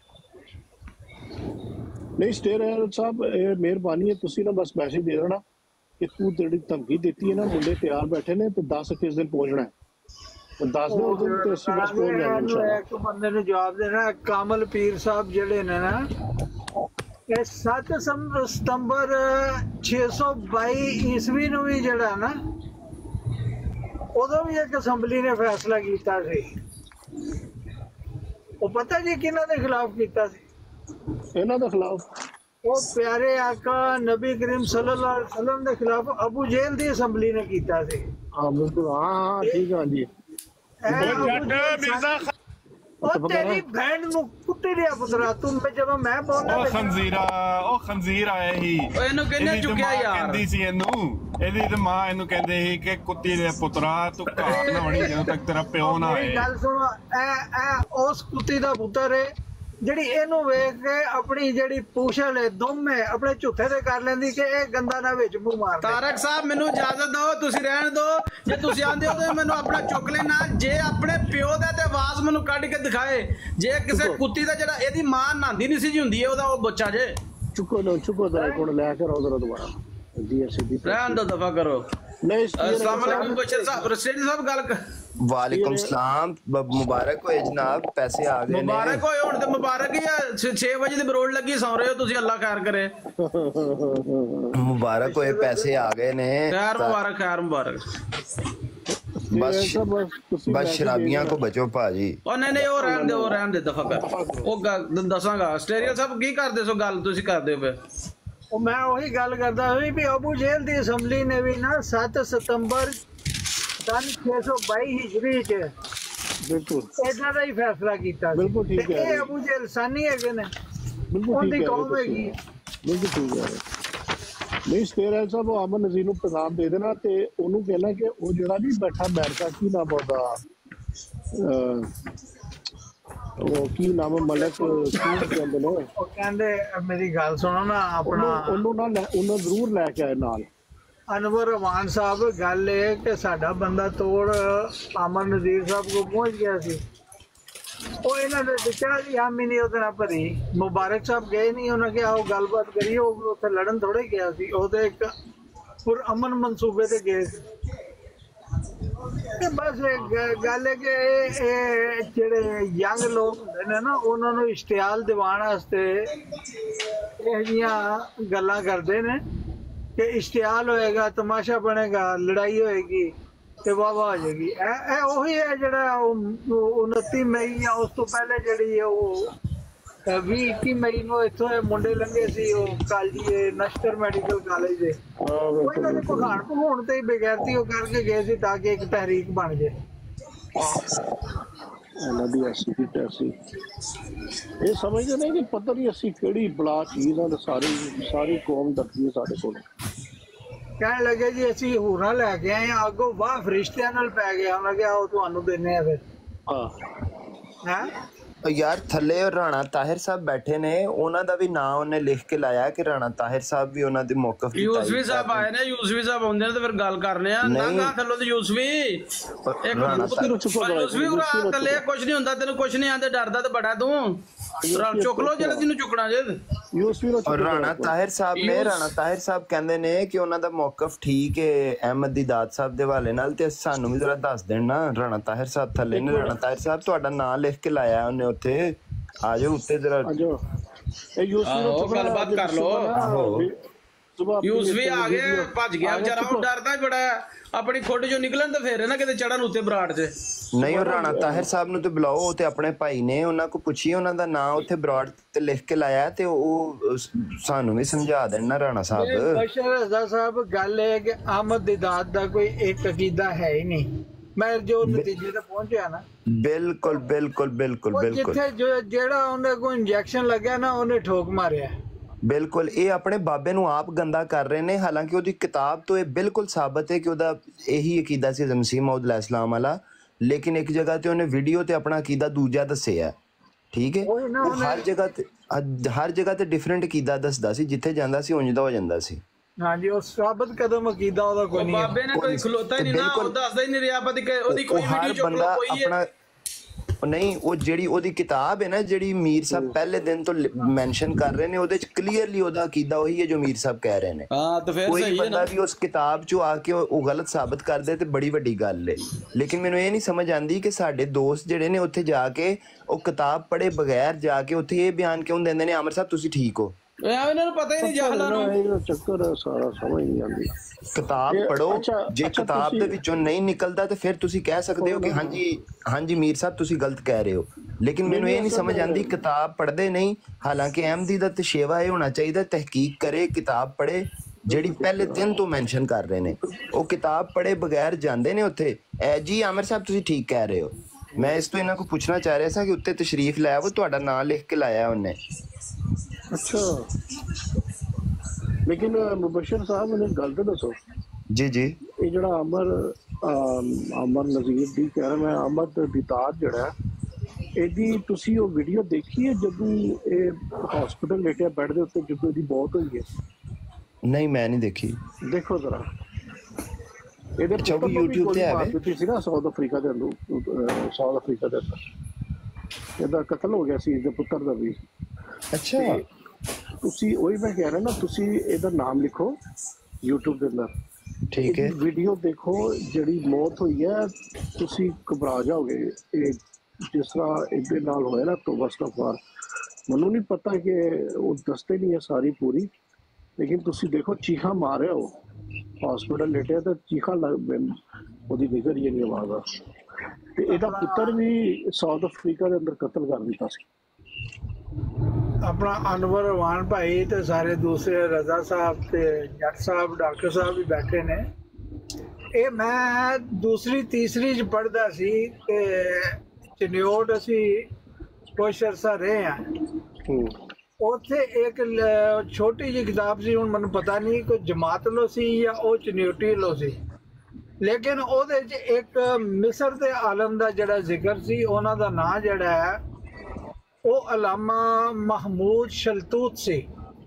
नहीं स्टे रहे साहब मेहरबानी है तुसी ना बस मैसेज दे देना कि तू तेरी धमकी देती है ना मुंडे तैयार बैठे ने तो 10 किस दिन पहुंचना है तो 10 दिन तो ਅਸੀਂ ਬਸ ਪਹੁੰਚ ਜਾਣਾ इंशाल्लाह। ਇੱਕ ਬੰਦੇ ਨੂੰ ਜਵਾਬ ਦੇਣਾ ਕਾਮਲ ਪੀਰ ਸਾਹਿਬ ਜਿਹੜੇ ਨੇ ਨਾ ਇਹ 7 ਸਤੰਬਰ 622 ਈਸਵੀ ਨੂੰ ਵੀ ਜਿਹੜਾ ਨਾ ਉਦੋਂ ਵੀ ਇੱਕ ਅਸੈਂਬਲੀ ਨੇ ਫੈਸਲਾ ਕੀਤਾ ਸੀ। ਉਹ ਪਤਾ ਜੀ ਕਿਹਨਾਂ ਦੇ ਖਿਲਾਫ ਕੀਤਾ ਸੀ? ਇਹਨਾਂ ਦੇ ਖਿਲਾਫ ਉਹ ਪਿਆਰੇ ਆਕਾ ਨਬੀ ਕਰੀਮ ਸੱਲੱਲਾਹੁ ਅਲੈਹਿ ਵਸੱਲਮ ਦੇ ਖਿਲਾਫ ਅਬੂ ਜਹਿਲ ਦੀ ਅਸੈਂਬਲੀ ਨੇ ਕੀਤਾ ਸੀ। ਹਾਂ ਬਿਲਕੁਲ ਹਾਂ ਠੀਕ ਹੈ ਜੀ। ਉਹ ਤੇਰੀ ਭੈਣ ਨੂੰ ਕੁੱਤੇ ਦੇ ਪੁੱਤਰਾ ਤੂੰ ਜਦੋਂ ਮੈਂ ਬੋਲਦਾ ਉਹ ਖੰਜ਼ੀਰ ਆਇਆ ਸੀ ਇਹਨੂੰ ਕਿਹਨੇ ਚੁੱਕਿਆ ਯਾਰ ਕਹਿੰਦੀ ਸੀ ਇਹਦੀ ਤੇ ਮਾਂ ਇਹਨੂੰ ਕਹਿੰਦੇ ਸੀ ਕਿ ਕੁੱਤੀ ਦੇ ਪੁੱਤਰਾ ਤੂੰ ਘਰ ਨਾ ਵੜੀ ਜਦੋਂ ਤੱਕ ਤੇਰਾ ਪਿਓ ਨਾ ਆਏ। ਗੱਲ ਸੁਣੋ ਇਹ ਉਸ ਕੁੱਤੀ ਦਾ ਪੁੱਤਰ ਹੈ ਜਿਹੜੀ ਇਹਨੂੰ ਵੇਖ ਕੇ ਆਪਣੀ ਜਿਹੜੀ ਪੂਛਲ ਹੈ ਦੁਮ ਹੈ ਆਪਣੇ ਝੁੱਥੇ ਤੇ ਕਰ ਲੈਂਦੀ ਕਿ ਇਹ ਗੰਦਾ ਨਾ ਵਿੱਚ ਮੂੰਹ ਮਾਰ। ਤਾਰਕ ਸਾਹਿਬ ਮੈਨੂੰ ਇਜਾਜ਼ਤ ਦਿਓ ਤੁਸੀਂ ਰਹਿਣ ਦਿਓ ਜੇ ਤੁਸੀਂ ਆਂਦੇ ਹੋ ਤਾਂ ਮੈਨੂੰ ਆਪਣਾ ਚੁੱਕ ਲੈਣਾ ਜੇ ਆਪਣੇ ਪਿਓ ਦਾ ਤੇ ਆਵਾਜ਼ ਮੈਨੂੰ ਕੱਢ ਕੇ ਦਿਖਾਏ ਜੇ ਕਿਸੇ ਕੁੱਤੀ ਦਾ ਜਿਹੜਾ ਇਹਦੀ ਮਾਂ ਨਹਾਂਦੀ ਨਹੀਂ ਸੀ ਜੀ ਹੁੰਦੀ ਹੈ ਉਹਦਾ ਉਹ ਬੱਚਾ ਜੇ ਚੁੱਕੋ ਦਾ ਕੋਣ ਲੈ ਕੇ ਰੋਜ਼ ਦੁਬਾਰਾ ਜੀ ਸਿੱਧੀ ਰਹਿਣ ਦੋ ਦਫਾ ਕਰੋ। ਨਹੀਂ अस्सलाम वालेकुम बशीर साहब रशीद साहब गल वालेकुम सलाम मुबारक होए जनाब पैसे आ गए मुबारक होए हुण ते मुबारक ही 6 बजे दी बरोड लगी सौ रहे हो तुसी अल्लाह खैर करे मुबारक होए पैसे आ गए ने खैर मुबारक बस शराबियां को बचो भाजी। नहीं ਉਹ ਰਹਿਣ ਦੇ ਦਫਾ ਕਰ ਉਹ ਦੱਸਾਂਗਾ ਸਟੇਰੀਅਲ ਸਾਹਿਬ ਕੀ ਕਰਦੇ ਸੋ ਗੱਲ ਤੁਸੀਂ ਕਰਦੇ ਹੋ ਪਏ ਉਹ ਮੈਂ ਉਹੀ ਗੱਲ ਕਰਦਾ ਹੋਈ ਵੀ ਅਬੂ ਜੇਲ ਦੀ ਅਸੈਂਬਲੀ ਨੇ ਵੀ ਨਾ 7 ਸਤੰਬਰ 622 ਹਿਜਰੀ ਚ ਬਿਲਕੁਲ ਇਹਦਾ ਦਾ ਹੀ ਫੈਸਲਾ ਕੀਤਾ ਬਿਲਕੁਲ ਠੀਕ ਹੈ ਇਹ ਅਬੂ ਜੇਲ ਸਾਨੀ ਹੈਗੇ ਨੇ ਬਿਲਕੁਲ ਠੀਕ ਹੈ ਕਹੋਗੇ ਬਿਲਕੁਲ ਠੀਕ ਹੈ ਨਹੀਂ ਸਟੇਰੀਅਲ ਸਾਹਿਬ ਉਹ ਅਮਨ ਨਜ਼ੀਰ ਨੂੰ ਪੈਗਾਮ ਦੇ ਦੇਣਾ ਤੇ ਉਹਨੂੰ ਕਹਿਣਾ ਕਿ ਉਹ ਜਿਹੜਾ ਨਹੀਂ ਬੈਠਾ ਅਮਰੀਕਾ ਕੀ ਨਾਮ ਉਹਦਾ ਉਹ ਕੀ ਨਾਮ ਮਲਕ ਕੀ ਕਹਿੰਦੇ ਨੇ ਉਹ ਕਹਿੰਦੇ ਮੇਰੀ ਗੱਲ ਸੁਣੋ ਨਾ ਆਪਣਾ ਉਹਨੂੰ ਜ਼ਰੂਰ ਲੈ ਕੇ ਆਏ ਨਾਲ ਅਨਵਰ ਰਮਾਨ ਸਾਹਿਬ ਗੱਲ ਇਹ ਕਿ ਸਾਡਾ ਬੰਦਾ ਤੋੜ ਅਮਨ ਨਜ਼ੀਰ ਸਾਹਿਬ ਕੋਲ ਪਹੁੰਚ ਗਿਆ ਸੀ ਉਹ ਇਹਨਾਂ ਦੇ ਵਿਚਾਰ ਦੀ ਹਾਮੀ ਨਹੀਂ ਉਹਦੇ ਨਾਲ ਭਰੀ ਮੁਬਾਰਕ ਸਾਹਿਬ ਗਏ ਨਹੀਂ ਉਹਨਾਂ ਕਿਹਾ ਉਹ ਗੱਲਬਾਤ ਕਰੀ ਉਹ ਉੱਥੇ ਲੜਨ ਥੋੜੇ ਗਿਆ ਸੀ ਉਹਦੇ ਇੱਕ ਪੁਰ ਅਮਨ ਮਨਸੂਬੇ ਤੇ ਗਏ ਸੀ ਬਸ ਗੱਲ ਹੈ ਕਿ ਇਹ ਜਿਹੜੇ ਯੰਗ ਲੋਕ ਹੁੰਦੇ ਨੇ ਨਾ ਉਹਨਾਂ ਨੂੰ ਇਸ਼ਤਿਆਲ ਦਿਵਾਉਣ ਵਾਸਤੇ ਇਹ ਜਿਹੀਆਂ ਗੱਲਾਂ ਕਰਦੇ ਨੇ ਕਿ ਇਸ਼ਤਿਆਲ ਹੋਏਗਾ ਤਮਾਸ਼ਾ ਬਣੇਗਾ ਲੜਾਈ ਹੋਏਗੀ ਤੇ ਵਾਹ ਹੋ ਜਾਏਗੀ ਇਹ ਉਹੀ ਹੈ ਜਿਹੜਾ 29 ਮਈ ਜਾਂ ਉਸ ਤੋਂ ਪਹਿਲੇ ਜਿਹੜੀ ਉਹ 20-21 ਮਈ ਨੂੰ ਇੱਥੋਂ ਮੁੰਡੇ ਲੰਘੇ ਸੀ ਉਹ ਕਾਲਜੀ ਨਸ਼ਤਰ ਮੈਡੀਕਲ ਕਾਲਜ ਦੇ ਉਹ ਇਹਨਾਂ ਦੇ ਭਗਾਣ ਤੇ ਹੀ ਬੇਗੈਰਤੀ ਉਹ ਕਰਕੇ ਗਏ ਸੀ ਤਾਂ ਕਿ ਇੱਕ ਤਹਿਰੀਕ ਬਣ ਜਾਏ ਇਹਨਾਂ ਦੀ ਐਸੀ ਦੀ ਤੈਸੀ ਇਹ ਸਮਝਦੇ ਨੇ ਕਿ ਪਤਾ ਨਹੀਂ ਅਸੀਂ ਕਿਹੜੀ ਬਲਾ ਚੀਜ਼ ਆ ਸਾਰੀ ਕੌਮ ਦੱਸਦੀ ਸਾਡੇ ਕੋਲ ਕਹਿਣ ਲੱਗੇ ਜੀ ਅਸੀਂ ਹੋਰਾਂ ਲੈ ਕੇ ਆਏ ਆ ਅੱਗੋਂ ਵਾਹ ਫਰਿਸ਼ਤਿਆਂ ਨਾਲ ਪੈ ਗਿਆ ਮੈਂ ਕਿਹਾ ਉਹ ਤੁਹਾਨੂੰ ਦਿੰਨੇ ਆ ਫਿਰ ਹੈ यार थले और राणा ताहिर साहब बैठे ने उन्हां दा भी नाम उन्हें लिख के लाया कि राणा ताहिर साहब भी उन्हां दे मौकफ यूसुफी साहब आए ने यूसुफी साहब आउंदे ने ते फिर गल करने आ ना थल्लो ते यूसुफी एक यूसुफी उरा थल्ले कुछ नहीं हुंदा तेनु कुछ नहीं आंदे डरदा ते बड़ा तू चुक लो जेड़ा तेनु चुकना जे यूसुफी और राणा ताहिर साहब कहंदे ने कि उन्हां दा मौकफ ठीक है अहमद दीदात साहब दे हवाले नाल ते सानू भी जरा दस देण ना राणा ताहिर साहब थल्ले ने राणा ताहिर साहब तुहाडा नाम लिख के लाया उन्हें ਉੱਥੇ ਆ ਜਾਓ ਉੱਤੇ ਜਰਾ ਇਹ ਯੂਸਫੀ ਨੂੰ ਗੱਲਬਾਤ ਕਰ ਲੋ ਯੂਸਫੀ ਆ ਗਏ ਭੱਜ ਗਿਆ ਵਿਚਾਰਾ ਉਹ ਡਰਦਾ ਬੜਾ ਆਪਣੀ ਖੁੱਡ ਚੋਂ ਨਿਕਲਣ ਤੇ ਫੇਰ ਨਾ ਕਿਤੇ ਚੜਨ ਉੱਤੇ ਬਰਾੜ 'ਚ ਨਹੀਂ ਉਹ ਰਾਣਾ ਤਾਹਿਰ ਸਾਹਿਬ ਨੂੰ ਤੇ ਬੁਲਾਓ ਉਹ ਤੇ ਆਪਣੇ ਭਾਈ ਨੇ ਉਹਨਾਂ ਕੋ ਪੁੱਛੀ ਉਹਨਾਂ ਦਾ ਨਾਂ ਉੱਥੇ ਬਰਾੜ ਤੇ ਲਿਖ ਕੇ ਲਾਇਆ ਤੇ ਉਹ ਸਾਨੂੰ ਵੀ ਸਮਝਾ ਦੇਣ ਨਾ ਰਾਣਾ ਸਾਹਿਬ ਬਸ਼ਰ ਰਜ਼ਾ ਸਾਹਿਬ ਗੱਲ ਹੈ ਕਿ ਅਹਿਮਦ ਦੀਦਾਤ ਦਾ ਕੋਈ ਇੱਕ ਅਕੀਦਾ ਹੈ ਹੀ ਨਹੀਂ ਮੈਂ ਜੋ ਨਤੀਜੇ ਤੇ ਪਹੁੰਚਿਆ ਨਾ ਬਿਲਕੁਲ ਜਿੱਥੇ ਜਿਹੜਾ ਉਹਨੇ ਕੋਈ ਇੰਜੈਕਸ਼ਨ ਲੱਗਿਆ ਨਾ ਉਹਨੇ ਠੋਕ ਮਾਰਿਆ ਬਿਲਕੁਲ ਇਹ ਆਪਣੇ ਬਾਬੇ ਨੂੰ ਆਪ ਗੰਦਾ ਕਰ ਰਹੇ ਨੇ ਹਾਲਾਂਕਿ ਉਹਦੀ ਕਿਤਾਬ ਤੋਂ ਇਹ ਬਿਲਕੁਲ ਸਾਬਤ ਹੈ ਕਿ ਉਹਦਾ ਇਹੀ ਅਕੀਦਾ ਸੀ ਮਸੀਹ ਮੌਦ ਅਲੈਹਿਸਲਾਮ ਵਾਲਾ ਲੇਕਿਨ ਇੱਕ ਜਗ੍ਹਾ ਤੇ ਉਹਨੇ ਵੀਡੀਓ ਤੇ ਆਪਣਾ ਅਕੀਦਾ ਦੂਜਾ ਦੱਸਿਆ ਠੀਕ ਹੈ ਹਰ ਜਗ੍ਹਾ ਤੇ ਡਿਫਰੈਂਟ ਅਕੀਦਾ ਦੱਸਦਾ ਸੀ ਜਿੱਥੇ ਜਾਂਦਾ ਸੀ ਉਂਝ ਦਾ ਹੋ ਜਾਂਦਾ ਸੀ ਹਾਂਜੀ ਉਹ ਸਾਬਤ ਕਦਮ ਅਕੀਦਾ ਉਹਦਾ ਕੋਈ ਨਹੀਂ ਬਾਬੇ ਨੇ ਕੋਈ ਖਲੋਤਾ ਹੀ ਨਹੀਂ ਨਾ ਉਹ ਦੱਸਦਾ ਹੀ ਨਹੀਂ ਰਿਹਾ ਉਹਦੀ ਕੋਈ ਵੀਡੀਓ ਚੁੱਕ ਲੋ ਕੋਈ ਆਪਣਾ ਨਹੀਂ ਉਹ ਜਿਹੜੀ ਉਹਦੀ ਕਿਤਾਬ ਹੈ ਨਾ ਜਿਹੜੀ ਮੀਰ ਸਾਹਿਬ ਪਹਿਲੇ ਦਿਨ ਤੋਂ ਮੈਂਸ਼ਨ ਕਰ ਰਹੇ ਨੇ ਉਹਦੇ ਚ ਕਲੀਅਰਲੀ ਉਹਦਾ ਅਕੀਦਾ ਉਹੀ ਹੈ ਜੋ ਮੀਰ ਸਾਹਿਬ ਕਹਿ ਰਹੇ ਨੇ ਹਾਂ ਤਾਂ ਫਿਰ ਸਹੀ ਹੈ ਨਾ ਕੋਈ ਬੰਦਾ ਵੀ ਉਸ ਕਿਤਾਬ ਚੋਂ ਆ ਕੇ ਉਹ ਗਲਤ ਸਾਬਤ ਕਰਦੇ ਤੇ ਬੜੀ ਵੱਡੀ ਗੱਲ ਹੈ ਲੇਕਿਨ ਮੈਨੂੰ ਇਹ ਨਹੀਂ ਸਮਝ ਆਂਦੀ ਕਿ ਸਾਡੇ ਦੋਸਤ ਜਿਹੜੇ ਨੇ ਉੱਥੇ ਜਾ ਕੇ ਉਹ ਕਿਤਾਬ ਪੜ੍ਹੇ ਬਗੈਰ ਜਾ ਕੇ ਉੱਥੇ ਇਹ ਬਿਆਨ ਕਿਉਂ ਦਿੰਦੇ ਨੇ ਆਮਰ ਸਾਹਿਬ ਤੁਸੀਂ ਠੀਕ ਹੋ ਇਹਨਾਂ ਨੂੰ ਪਤਾ ਹੀ ਨਹੀਂ ਜਾਹਲਾਂ ਨੂੰ ਚੱਕਰ ਸਾਰਾ ਸਮਝ ਨਹੀਂ ਆਉਂਦੀ ਕਿਤਾਬ ਪੜੋ ਜੇ ਕਿਤਾਬ ਦੇ ਵਿੱਚੋਂ ਨਹੀਂ ਨਿਕਲਦਾ ਤੇ ਫਿਰ ਤੁਸੀਂ ਕਹਿ ਸਕਦੇ ਹੋ ਕਿ ਹਾਂਜੀ ਮੀਰ ਸਾਹਿਬ ਤੁਸੀਂ ਗਲਤ ਕਹਿ ਰਹੇ ਹੋ ਲੇਕਿਨ ਮੈਨੂੰ ਇਹ ਨਹੀਂ ਸਮਝ ਆਂਦੀ ਕਿਤਾਬ ਪੜ੍ਹਦੇ ਨਹੀਂ ਹਾਲਾਂਕਿ ਅਹਿਮਦੀ ਦਾ ਤਸ਼ੇਵਾ ਇਹ ਹੋਣਾ ਚਾਹੀਦਾ ਤਹਿਕੀਕ ਕਰੇ ਕਿਤਾਬ ਪੜ੍ਹੇ ਜਿਹੜੀ ਪਹਿਲੇ ਦਿਨ ਤੋਂ ਮੈਂਸ਼ਨ ਕਰ ਰਹੇ ਨੇ ਉਹ ਕਿਤਾਬ ਪੜ੍ਹੇ ਬਗੈਰ ਜਾਂਦੇ ਨੇ ਉੱਥੇ ਜੀ ਆਮਰ ਸਾਹਿਬ ਤੁਸੀਂ ਠੀਕ ਕਹਿ ਰਹੇ ਹੋ ਮੈਂ ਇਸ ਤੋਂ ਇਹਨਾਂ ਕੋ ਪੁੱਛਣਾ ਚਾਹ ਰਿਹਾ ਸੀ ਕਿ ਉੱਤੇ ਤਸ਼ਰੀਫ ਲਾਇਆ ਉਹ ਤੁਹਾਡਾ ਨਾਮ ਲਿਖ ਕੇ ਲਾਇਆ ਉਹਨੇ अच्छा लेकिन मुबशर साहब ने गल तो दसो जी ये जड़ा अमर नज़ीर दी कह रहा मैं अहमद दीदात जड़ा एदी तुसी वो वीडियो देखी है जदों ये हॉस्पिटल लेटिया बेड दे उत्ते जदों दी मौत हुई है नहीं मैं नहीं देखी देखो जरा ਇਹਦੇ ਚੌਕੀ YouTube ਤੇ ਆਵੇ ਦਿੱਤੀ ਸੀ ਨਾ ਸਾਊਥ ਅਫਰੀਕਾ ਦੇ ਅੰਦਰ ਇਹਦਾ ਕਤਲ ਹੋ ਗਿਆ ਸੀ ਇਹਦੇ ਪੁੱਤਰ ਦਾ ਵੀ ਅੱਛਾ ਤੁਸੀਂ ਉਹੀ ਮੈਂ ਕਹਿ ਰਿਹਾ ਨਾ ਤੁਸੀਂ ਇਹਦਾ ਨਾਮ ਲਿਖੋ YouTube ਦੇ ਅੰਦਰ ਠੀਕ ਹੈ ਵੀਡੀਓ ਦੇਖੋ ਜਿਹੜੀ ਮੌਤ ਹੋਈ ਹੈ ਤੁਸੀਂ ਘਬਰਾ ਜਾਓਗੇ ਇਹ ਜਿਸ ਤਰ੍ਹਾਂ ਇਹਦੇ ਨਾਲ ਹੋਇਆ ਨਾ ਤੋਬਾ ਅਸਤਗਫਾਰ ਮੈਨੂੰ ਨਹੀਂ ਪਤਾ ਕਿ ਉਹ ਦੱਸਦੇ ਨਹੀਂ ਹੈ ਸਾਰੀ ਪੂਰੀ ਲੇਕਿਨ ਤੁਸੀਂ ਦੇਖੋ ਚੀਖਾਂ ਮਾਰ ਰਿਹਾ ਹੋ ਹਸਪੀਟਲ ਲੇਟਿਆ ਤੇ ਚੀਖਾਂ ਲੱਗ ਉਹਦੀ ਨਿਕਲ ਹੀ ਨਹੀਂ ਆਵਾਜ਼ ਆ। ਤੇ ਇਹਦਾ ਪੁੱਤਰ ਵੀ ਸਾਊਥ ਅਫਰੀਕਾ ਦੇ ਅੰਦਰ ਕਤਲ ਕਰ ਦਿੱਤਾ ਸੀ। ਆਪਣਾ ਅਨਵਰ ਰਵਾਨ ਭਾਈ ਤੇ ਸਾਰੇ ਦੂਸਰੇ ਰਜ਼ਾ ਸਾਹਿਬ ਤੇ ਜੱਟ ਸਾਹਿਬ ਡਾਕਟਰ ਸਾਹਿਬ ਵੀ ਬੈਠੇ ਨੇ। ਇਹ ਮੈਂ ਦੂਸਰੀ ਤੀਸਰੀ ਚ ਪੜ੍ਹਦਾ ਸੀ ਤੇ ਚਨਿਓਟ ਅਸੀਂ ਕੁਛ ਅਰਸਾ ਰਹੇ ਆ। ਉੱਥੇ ਇੱਕ ਛੋਟੀ ਜਿਹੀ ਕਿਤਾਬ ਸੀ, ਹੁਣ ਮੈਨੂੰ ਪਤਾ ਨਹੀਂ ਕੋਈ ਜਮਾਤ ਲੋ ਸੀ ਜਾਂ ਉਹ ਚਨਿਓਟੀ ਲੋ ਸੀ, ਲੇਕਿਨ ਉਹਦੇ 'ਚ ਇੱਕ ਮਿਸਰ ਦੇ ਆਲਮ ਦਾ ਜਿਹੜਾ ਜ਼ਿਕਰ ਸੀ, ਉਹਨਾਂ ਦਾ ਨਾਂ ਜਿਹੜਾ ਹੈ ਉਹ ਅਲਾਮਾ ਮਹਮੂਦ ਸ਼ਲਤੂਤ ਸੀ।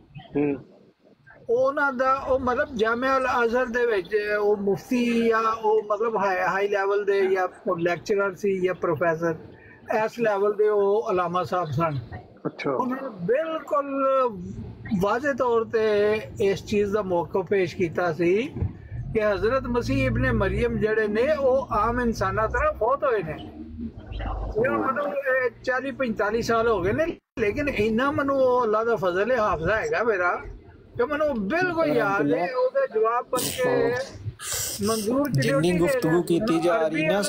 ਉਹਨਾਂ ਦਾ ਉਹ ਮਤਲਬ ਜਾਮਿਆ ਅਲ ਅਜ਼ਹਰ ਦੇ ਵਿੱਚ ਉਹ ਮੁਫਤੀ ਜਾਂ ਉਹ ਮਤਲਬ ਹਾਈ ਲੈਵਲ ਦੇ ਜਾਂ ਲੈਕਚਰਰ ਸੀ ਜਾਂ ਪ੍ਰੋਫੈਸਰ, ਇਸ ਲੈਵਲ ਦੇ ਉਹ ਅਲਾਮਾ ਸਾਹਿਬ ਸਨ। ਉਹਨਾਂ ਨੇ ਬਿਲਕੁਲ ਵਾਜ਼ੇ ਤੌਰ ਤੇ ਇਸ ਚੀਜ਼ ਦਾ ਮੌਕਾ ਪੇਸ਼ ਕੀਤਾ ਸੀ ਕਿ ਹਜ਼ਰਤ ਮਸੀਹ ਇਬਨ ਮਰੀਮ ਜਿਹੜੇ ਨੇ ਉਹ ਆਮ ਇਨਸਾਨਾਂ ਤਰ੍ਹਾਂ ਫੌਤ ਹੋਏ ਨੇ। ਮਤਲਬ 40-45 ਸਾਲ ਹੋ ਗਏ ਨੇ, ਲੇਕਿਨ ਇੰਨਾ ਮੈਨੂੰ ਉਹ ਅੱਲਾ ਦਾ ਫਜ਼ਲ ਹੈ, ਹਾਫਜ਼ਾ ਹੈਗਾ ਮੇਰਾ, ਕਿ ਮੈਨੂੰ ਬਿਲਕੁਲ ਯਾਦ ਹੈ ਉਹਦਾ ਜਵਾਬ ਬਣ ਕੇ ਮੰਜ਼ੂਰ। ਜਿੰਨੀ ਗੁਫ਼ਤਗੂ ਕੀਤੀ ਜਾ ਰਹੀ ਨਾ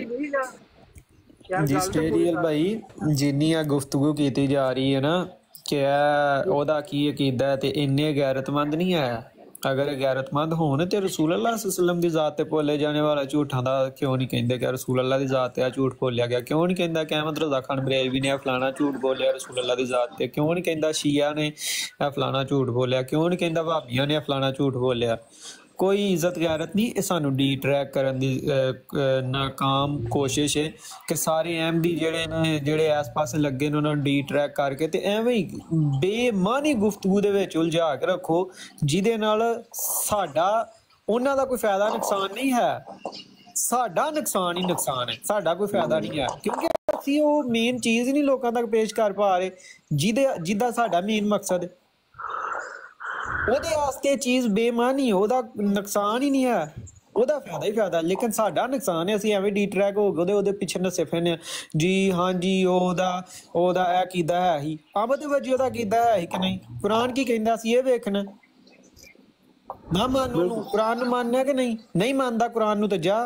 ਸਟੇਰੀਅਲ ਭਾਈ, ਜਿੰਨੀ ਆ ਗੁਫ਼ਤਗੂ ਕੀਤੀ ਜਾ ਰਹੀ ਹੈ ਨਾ ਕਿ ਉਹਦਾ ਕੀ ਅਕੀਦਾ ਤੇ ਇੰਨੇ ਗੈਰਤਮੰਦ ਨਹੀਂ ਆਇਆ। ਅਗਰ ਗੈਰਤਮੰਦ ਹੋਣ ਤੇ ਰਸੂਲ ਅੱਲਾਹ ਸੱਲਮ ਦੀ ਜ਼ਾਤ ਤੇ ਭੋਲੇ ਜਾਣੇ ਵਾਲਾ ਝੂਠਾਂ ਦਾ ਕਿਉਂ ਨਹੀਂ ਕਹਿੰਦੇ ਕਿ ਰਸੂਲ ਅੱਲਾਹ ਦੀ ਜ਼ਾਤ ਤੇ ਆ ਝੂਠ ਬੋਲਿਆ ਗਿਆ? ਕਿਉਂ ਨਹੀਂ ਕਹਿੰਦਾ ਕਿ ਅਹਿਮਦ ਰਜ਼ਾ ਖਾਨ ਬਰੇਲਵੀ ਨੇ ਫਲਾਣਾ ਝੂਠ ਬੋਲਿਆ ਰਸੂਲ ਅੱਲਾਹ ਦੀ ਜ਼ਾਤ ਤੇ? ਕਿਉਂ ਨਹੀਂ ਕਹਿੰਦਾ ਸ਼ੀਆ ਨੇ ਇਹ ਫਲਾਣਾ ਝੂਠ ਬੋਲਿਆ? ਕਿਉਂ ਨਹੀਂ ਕਹਿੰਦਾ ਵਹਾਬੀਆਂ ਨੇ ਫਲਾਣਾ ਝੂਠ ਬੋਲਿਆ? ਕੋਈ ਇੱਜ਼ਤ ਗੈਰਤ ਨਹੀਂ। ਇਹ ਸਾਨੂੰ ਡੀ ਟਰੈਕ ਕਰਨ ਦੀ ਨਾਕਾਮ ਕੋਸ਼ਿਸ਼ ਹੈ ਕਿ ਸਾਰੇ ਅਹਿਮਦੀ ਜਿਹੜੇ ਆਸ ਪਾਸੇ ਲੱਗੇ ਨੇ ਉਹਨਾਂ ਨੂੰ ਡੀ ਟਰੈਕ ਕਰਕੇ ਤੇ ਐਵੇਂ ਹੀ ਬੇਮਾਨੀ ਗੁਫ਼ਤਗੂ ਦੇ ਵਿੱਚ ਉਲਝਾ ਕੇ ਰੱਖੋ ਜਿਹਦੇ ਨਾਲ ਸਾਡਾ ਉਹਨਾਂ ਦਾ ਕੋਈ ਫਾਇਦਾ ਨੁਕਸਾਨ ਨਹੀਂ ਹੈ, ਸਾਡਾ ਨੁਕਸਾਨ ਹੀ ਨੁਕਸਾਨ ਹੈ, ਸਾਡਾ ਕੋਈ ਫਾਇਦਾ ਨਹੀਂ ਹੈ। ਕਿਉਂਕਿ ਅਸੀਂ ਉਹ ਮੇਨ ਚੀਜ਼ ਨਹੀਂ ਲੋਕਾਂ ਤੱਕ ਪੇਸ਼ ਕਰ ਪਾ ਰਹੇ ਜਿਹਦਾ ਸਾਡਾ ਮੇਨ ਮਕਸਦ ਹੈ। ਉਹਦੇ ਵਾਸਤੇ ਚੀਜ਼ ਬੇਮਾਨੀ, ਉਹਦਾ ਨੁਕਸਾਨ ਹੀ ਨਹੀਂ ਹੈ, ਉਹਦਾ ਫਾਇਦਾ ਹੀ ਫਾਇਦਾ, ਲੇਕਿਨ ਸਾਡਾ ਨੁਕਸਾਨ ਹੈ। ਅਸੀਂ ਐਵੇਂ ਡੀ ਟਰੈਕ ਹੋ ਗਏ ਉਹਦੇ ਪਿੱਛੇ ਨੱਸੇ ਫਿਰਨੇ ਜੀ। ਹਾਂਜੀ ਉਹਦਾ ਇਹ ਕੀਦਾ ਹੈ ਹੀ ਆਮਦ ਵਜੀ, ਉਹਦਾ ਕੀਦਾ ਹੈ ਹੀ ਕਿ ਨਹੀਂ? ਕੁਰਾਨ ਕੀ ਕਹਿੰਦਾ ਸੀ ਇਹ ਵੇਖਣਾ ਨਾ। ਮੰਨ ਨੂੰ ਕੁਰਾਨ ਨੂੰ ਮੰਨਿਆ ਕਿ ਨਹੀਂ ਮੰਨਦਾ ਕੁਰਾਨ ਨੂੰ ਤੇ ਜਾ।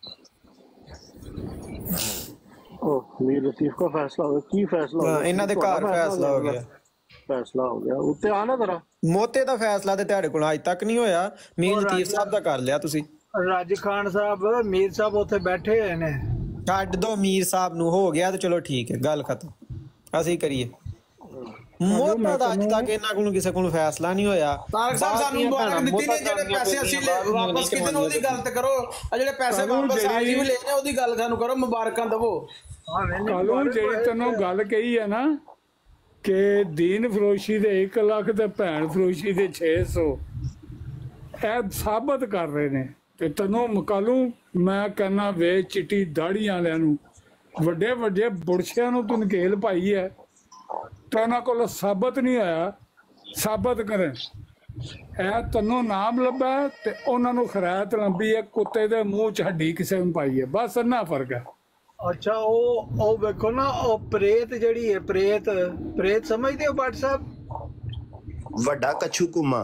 ਮੀਰ ਲਤੀਫ ਦਾ ਫੈਸਲਾ ਹੋ ਗਿਆ। ਕੀ ਫੈਸਲਾ? ਇਹਨਾਂ ਦੇ ਘਰ ਫੈਸਲਾ ਹੋ ਗਿਆ, ਫੈਸਲਾ ਹੋ ਗਿਆ ਉੱਤੇ ਆਣਾ ਜ਼ਰਾ। ਮੋਤੇ ਦਾ ਫੈਸਲਾ ਤੇ ਤੁਹਾਡੇ ਕੋਲ ਅੱਜ ਤੱਕ ਨਹੀਂ ਹੋਇਆ, ਮੀਰ ਲਤੀਫ ਸਾਹਿਬ ਦਾ ਕਰ ਲਿਆ ਤੁਸੀਂ। ਰਾਜ ਖਾਨ ਸਾਹਿਬ ਮੀਰ ਸਾਹਿਬ ਉੱਥੇ ਬੈਠੇ ਹੋਏ ਨੇ, ਛੱਡ ਦੋ ਮੀਰ ਸਾਹਿਬ ਨੂੰ, ਹੋ ਗਿਆ ਤੇ ਚਲੋ ਠੀਕ ਹੈ, ਗੱਲ ਖਤਮ। ਅਸੀਂ ਕਰੀਏ ਮੋਤਾ ਦਾ ਅੱਜ ਤੱਕ ਇਹਨਾਂ ਕੋਲ ਕਿਸੇ ਕੋਲ ਫੈਸਲਾ ਨਹੀਂ ਹੋਇਆ। ਤਾਰਕ ਸਾਹਿਬ ਸਾਨੂੰ ਮੁਬਾਰਕ ਦਿੱਤੀ ਨੇ, ਜਿਹੜੇ ਪੈਸੇ ਅਸੀਂ ਵਾਪਸ ਕੀਤੇ ਨੇ ਉਹਦੀ ਗੱਲ ਤੇ ਕਰੋ, ਆ ਜਿਹੜੇ ਪੈਸੇ ਵਾਪਸ ਆਜੀ ਵੀ ਲੈਣੇ ਉਹਦੀ ਗੱਲ ਸਾਨੂੰ ਕਰੋ, ਮੁਬਾਰਕਾਂ ਦਵੋ। ਕਾਲੂ ਜਿਹੜੀ ਤੈਨੂੰ ਗੱਲ ਕਹੀ ਹੈ ਨਾ ਕਿ ਦੀਨ ਫਰੋਸ਼ੀ ਦੇ 1 ਲੱਖ ਤੇ ਭੈਣ ਫਰੋਸ਼ੀ ਦੇ 600, ਇਹ ਸਾਬਤ ਕਰ ਰਹੇ ਨੇ। ਤੇ ਤੈਨੂੰ ਮਕਾਲੂ ਮੈਂ ਕਹਿੰਦਾ ਵੇ ਚਿੱਟੀ ਦਾੜੀਆਂ ਵਾਲਿਆਂ ਨੂੰ, ਵੱਡੇ ਵੱਡੇ ਬੁਰਸ਼ਿਆਂ ਨੂੰ ਤੂੰ ਨਕੇਲ ਪਾਈ ਹੈ ਤੇ ਉਹਨਾਂ ਕੋਲ ਸਾਬਤ ਨਹੀਂ ਆਇਆ, ਸਾਬਤ ਕਰਨ। ਇਹ ਤੈਨੂੰ ਨਾਮ ਲੱਭਾ ਤੇ ਉਹਨਾਂ ਨੂੰ ਖਰਾਇਤ ਲੰਬੀ ਹੈ, ਕੁੱਤੇ ਦੇ ਮੂੰਹ 'ਚ ਹੱਡੀ ਕਿਸੇ ਨੂੰ ਪਾਈ ਹੈ, ਬਸ ਇੰਨਾ ਫਰਕ ਹੈ। ਅੱਛਾ ਉਹ ਵੇਖੋ ਨਾ, ਉਹ ਪ੍ਰੇਤ ਜਿਹੜੀ ਹੈ, ਪ੍ਰੇਤ ਸਮਝਦੇ ਹੋ ਭੱਟ ਸਾਹਿਬ? ਵੱਡਾ ਕੱਛੂ ਕੁਮਾ।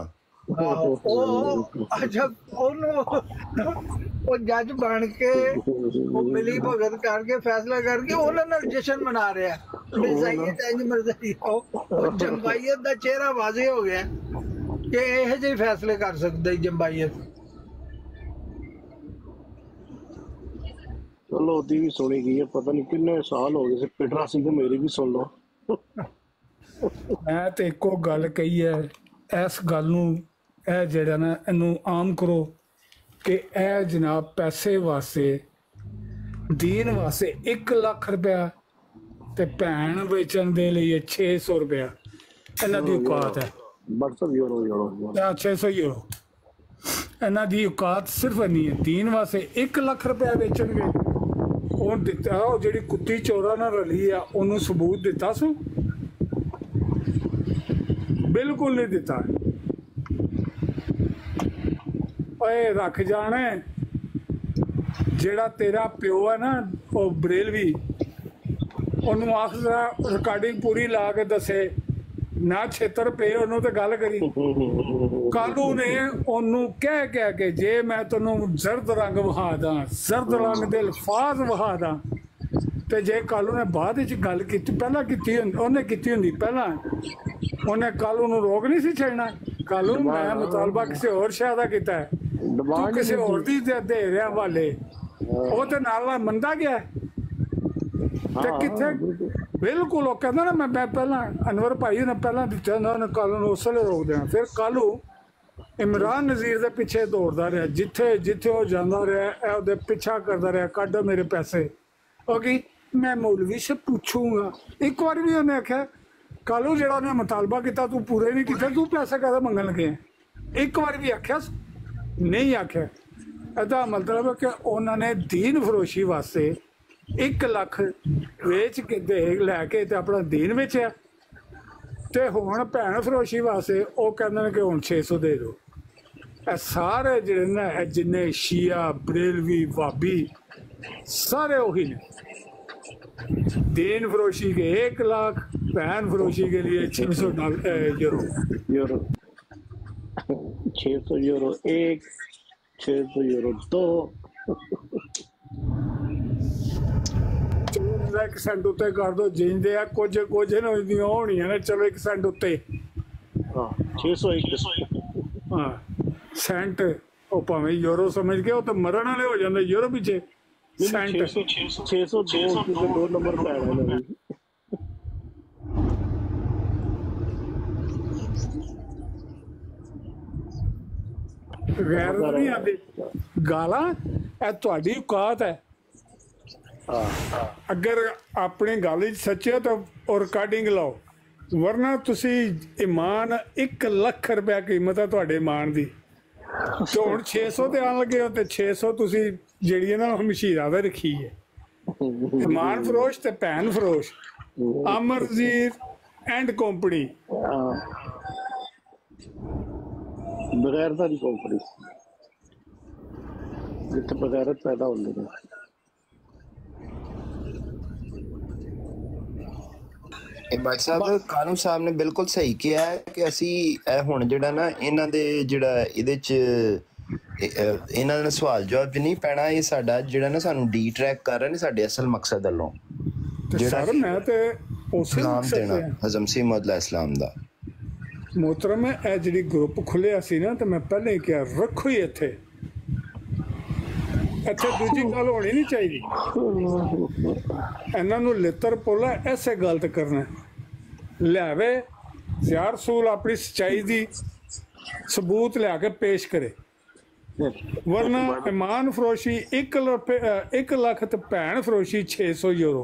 ਅੱਛਾ ਉਹਨੂੰ ਉਹ ਜੱਜ ਬਣ ਕੇ ਉਹ ਮਿਲੀ ਭਗਤ ਕਰਕੇ ਫੈਸਲਾ ਕਰਕੇ ਉਹਨਾਂ ਨਾਲ ਜਸ਼ਨ ਮਨਾ ਰਿਹਾ। ਜੰਬਾਈਅਤ ਦਾ ਚਿਹਰਾ ਵਾਜ਼ੇ ਹੋ ਗਿਆ ਕਿ ਇਹੋ ਜਿਹੇ ਫੈਸਲੇ ਕਰ ਸਕਦੇ ਜੰਬਾਈਅਤ। ਚਲੋ ਉਹਦੀ ਵੀ ਸੁਣੀ ਗਈ ਹੈ, ਪਤਾ ਨਹੀਂ ਕਿੰਨੇ ਸਾਲ ਹੋ ਗਏ ਸੀ। ਪਿਟਰਾ ਸਿੰਘ ਮੇਰੀ ਵੀ ਸੁਣ ਲਓ। ਮੈਂ ਤੇ ਇੱਕੋ ਗੱਲ ਕਹੀ ਹੈ, ਇਸ ਗੱਲ ਨੂੰ ਇਹ ਜਿਹੜਾ ਨਾ ਇਹਨੂੰ ਆਮ ਕਰੋ ਕਿ ਇਹ ਜਨਾਬ ਪੈਸੇ ਵਾਸਤੇ, ਦੀਨ ਵਾਸਤੇ 1 ਲੱਖ ਰੁਪਇਆ ਤੇ ਭੈਣ ਵੇਚਣ ਦੇ ਲਈ 600 ਰੁਪਇਆ ਇਹਨਾਂ ਦੀ ਔਕਾਤ ਹੈ। 600 ਯੂਰੋ ਇਹਨਾਂ ਦੀ ਔਕਾਤ ਸਿਰਫ ਨਹੀਂ ਹੈ। ਦੀਨ ਵਾਸਤੇ 1 ਲੱਖ ਰੁਪਇਆ ਵੇਚਣਗੇ। ਉਹ ਦਿੱਤਾ, ਉਹ ਜਿਹੜੀ ਕੁੱਤੀ ਚੋਰਾਂ ਨਾਲ ਰਲੀ ਆ ਉਹਨੂੰ ਸਬੂਤ ਦਿੱਤਾ ਸੂ? ਬਿਲਕੁਲ ਨਹੀਂ ਦਿੱਤਾ। ਓਏ ਰੱਖ ਜਾਣੇ, ਜਿਹੜਾ ਤੇਰਾ ਪਿਓ ਹੈ ਨਾ ਉਹ ਬਰੇਲਵੀ, ਉਹਨੂੰ ਆਖਦਾ ਰਿਕਾਰਡਿੰਗ ਪੂਰੀ ਲਾ ਕੇ ਦੱਸੇ ਨਾ ਛੇਤਰ ਪਏ ਉਹਨੂੰ ਤੇ ਗੱਲ ਕਰੀ। ਕਾਲੂ ਨੇ ਉਹਨੂੰ ਕਹਿ ਕੇ ਜੇ ਮੈਂ ਤੈਨੂੰ ਜ਼ਰਦ ਰੰਗ ਵਹਾ ਦਾਂ, ਜ਼ਰਦ ਰੰਗ ਦੇ ਅਲਫਾਜ਼ ਵਹਾ ਦਾਂ, ਤੇ ਜੇ ਕਾਲੂ ਨੇ ਬਾਅਦ ਵਿੱਚ ਗੱਲ ਕੀਤੀ, ਪਹਿਲਾਂ ਕੀਤੀ ਉਹਨੇ ਕੀਤੀ ਹੁੰਦੀ, ਪਹਿਲਾਂ ਉਹਨੇ ਕਾਲੂ ਨੂੰ ਰੋਕ ਨਹੀਂ ਸੀ ਛੱਡਣਾ। ਕਾਲੂ ਮੈਂ ਮੁਤਾਲਬਾ ਕਿਸੇ ਹੋਰ ਸ਼ਾਹ ਦਾ ਕੀਤਾ ਹੈ, ਤੂੰ ਕਿਸੇ ਹੋਰ ਦੀ ਦੇ ਰਿਹਾ ਹਵਾਲੇ, ਉਹ ਤੇ ਨਾਲ ਮੰਨਦਾ ਗਿਆ ਤੇ ਕਿੱਥੇ ਬਿਲਕੁਲ। ਉਹ ਕਹਿੰਦਾ ਨਾ ਮੈਂ ਪਹਿਲਾਂ ਅਨਵਰ ਭਾਈ ਨੇ ਪਹਿਲਾਂ ਦਿੱਤਾ ਉਹਨੇ ਕਾਲੂ ਨੂੰ ਉਸ ਵੇਲੇ ਰੋਕ ਦੇਣਾ। ਫਿਰ ਕਾਲੂ ਇਮਰਾਨ ਨਜ਼ੀਰ ਦੇ ਪਿੱਛੇ ਦੌੜਦਾ ਰਿਹਾ, ਜਿੱਥੇ ਉਹ ਜਾਂਦਾ ਰਿਹਾ ਇਹ ਉਹਦੇ ਪਿੱਛਾ ਕਰਦਾ ਰਿਹਾ, ਕੱਢ ਮੇਰੇ ਪੈਸੇ। ਉਹ ਕੀ ਮੈਂ ਮੌਲਵੀ ਸੇ ਪੁੱਛੂੰਗਾ। ਇੱਕ ਵਾਰ ਵੀ ਉਹਨੇ ਆਖਿਆ ਕਾਲੂ ਜਿਹੜਾ ਉਹਨੇ ਮੁਤਾਲਬਾ ਕੀਤਾ ਤੂੰ ਪੂਰੇ ਨਹੀਂ ਕੀਤੇ, ਤੂੰ ਪੈਸੇ ਕਾਹਦਾ ਮੰਗਣ ਲੱਗੇ? ਇੱਕ ਵਾਰ ਵੀ ਆਖਿਆ ਨਹੀਂ ਆਖਿਆ। ਇਹਦਾ ਮਤਲਬ ਕਿ ਉਹਨਾਂ ਨੇ ਦੀਨ ਫਰੋਸ਼ੀ ਵਾਸਤੇ 1 ਲੱਖ ਵੇਚ ਕੇ ਲੈ ਕੇ ਤੇ ਆਪਣਾ ਦੀਨ ਵੇਚਿਆ, ਤੇ ਹੁਣ ਭੈਣ ਫਰੋਸ਼ੀ ਵਾਸਤੇ ਉਹ ਕਹਿੰਦੇ ਨੇ ਕਿ ਹੁਣ 600 ਦੇ ਦਿਓ। ਇਹ ਸਾਰੇ ਜਿਹੜੇ ਨੇ ਇਹ ਜਿੰਨੇ ਸ਼ੀਆ ਬਰੇਲਵੀ ਵਾਬੀ सारे वही ने। दीन फरोशी के 1 लाख, बहन फरोशी के लिए 600 यूरो 600 यूरो 1, 600 यूरो 2। चलो 1 सेंट उत्ते कर दो जिंदे आ कुछ ने होनियां ने। चलो 1 सेंट उत्ते, हाँ 601 हाँ सेंट ਉਹ ਭਾਵੇਂ ਯੂਰੋ ਸਮਝ ਕੇ ਉਹ ਤਾਂ ਮਰਨ ਵਾਲੇ ਹੋ ਜਾਂਦੇ ਯੂਰੋ ਪਿੱਛੇ। 602 ਨੰਬਰ ਪੈਣਾ ਗੈਰ ਨਹੀਂ ਆਉਂਦੀ ਗਾਲਾਂ। ਇਹ ਤੁਹਾਡੀ ਔਕਾਤ ਹੈ। ਅਗਰ ਆਪਣੀ ਗੱਲ 'ਚ ਸੱਚੇ ਹੋ ਤਾਂ ਉਹ ਰਿਕਾਰਡਿੰਗ ਲਾਓ, ਵਰਨਾ ਤੁਸੀਂ ਈਮਾਨ 1 ਲੱਖ ਰੁਪਇਆ ਕੀਮਤ ਹੈ ਤੁਹਾਡੇ ਈਮਾਨ ਦੀ, ਤੇ ਹੁਣ 600 ਤੇ ਆਉਣ ਲੱਗੇ ਹੋ ਤੇ 600 ਤੁਸੀਂ ਜਿਹੜੀ ਹੈ ਨਾ ਹਮਸ਼ੀਰਾ ਦਾ ਰੱਖੀ ਹੈ। ਇਮਾਨ ਫਰੋਸ਼ ਤੇ ਭੈਣ ਫਰੋਸ਼, ਅਮਰਜੀਤ ਐਂਡ ਕੰਪਨੀ, ਬਗੈਰ ਦਾ ਦੀ ਕੰਪਨੀ ਜਿੱਥੇ ਬਗੈਰਤ ਪੈਦਾ ਹੁੰਦੀ ਹੈ। ਭਾਈ ਸਾਹਿਬ ਕਾਨੂੰ ਸਾਹਿਬ ਨੇ ਬਿਲਕੁਲ ਸਹੀ ਕਿਹਾ ਹੈ ਕਿ ਅਸੀਂ ਹੁਣ ਜਿਹੜਾ ਨਾ ਇਹਨਾਂ ਦੇ ਜਿਹੜਾ ਇਹਦੇ 'ਚ ਇਹਨਾਂ ਦਾ ਸਵਾਲ ਜਵਾਬ 'ਚ ਨਹੀਂ ਪੈਣਾ। ਇਹ ਸਾਡਾ ਜਿਹੜਾ ਨਾ ਸਾਨੂੰ ਡੀ ਟਰੈਕ ਕਰ ਰਹੇ ਨੇ ਸਾਡੇ ਅਸਲ ਮਕਸਦ ਵੱਲੋਂ, ਜਿਹੜਾ ਮੈਂ ਤੇ ਉਸੇ ਦੇਣਾ ਹਜ਼ਮ ਸੀ ਮੁਹੱਦ ਇਸਲਾਮ ਦਾ। मोहतरम है जी ग्रुप खुलिया सी ना तो मैं पहले ही क्या रखो ही इत्थे दूजी गल होनी नहीं चाहिए। इन्हां नूं लितर पोला ऐसे गलत करना लियावे यार रसूल अपनी सच्चाई दी सबूत लिया के पेश करे, वरना ईमान फरोशी 1 लाख ते भैन फरोशी 600 यूरो।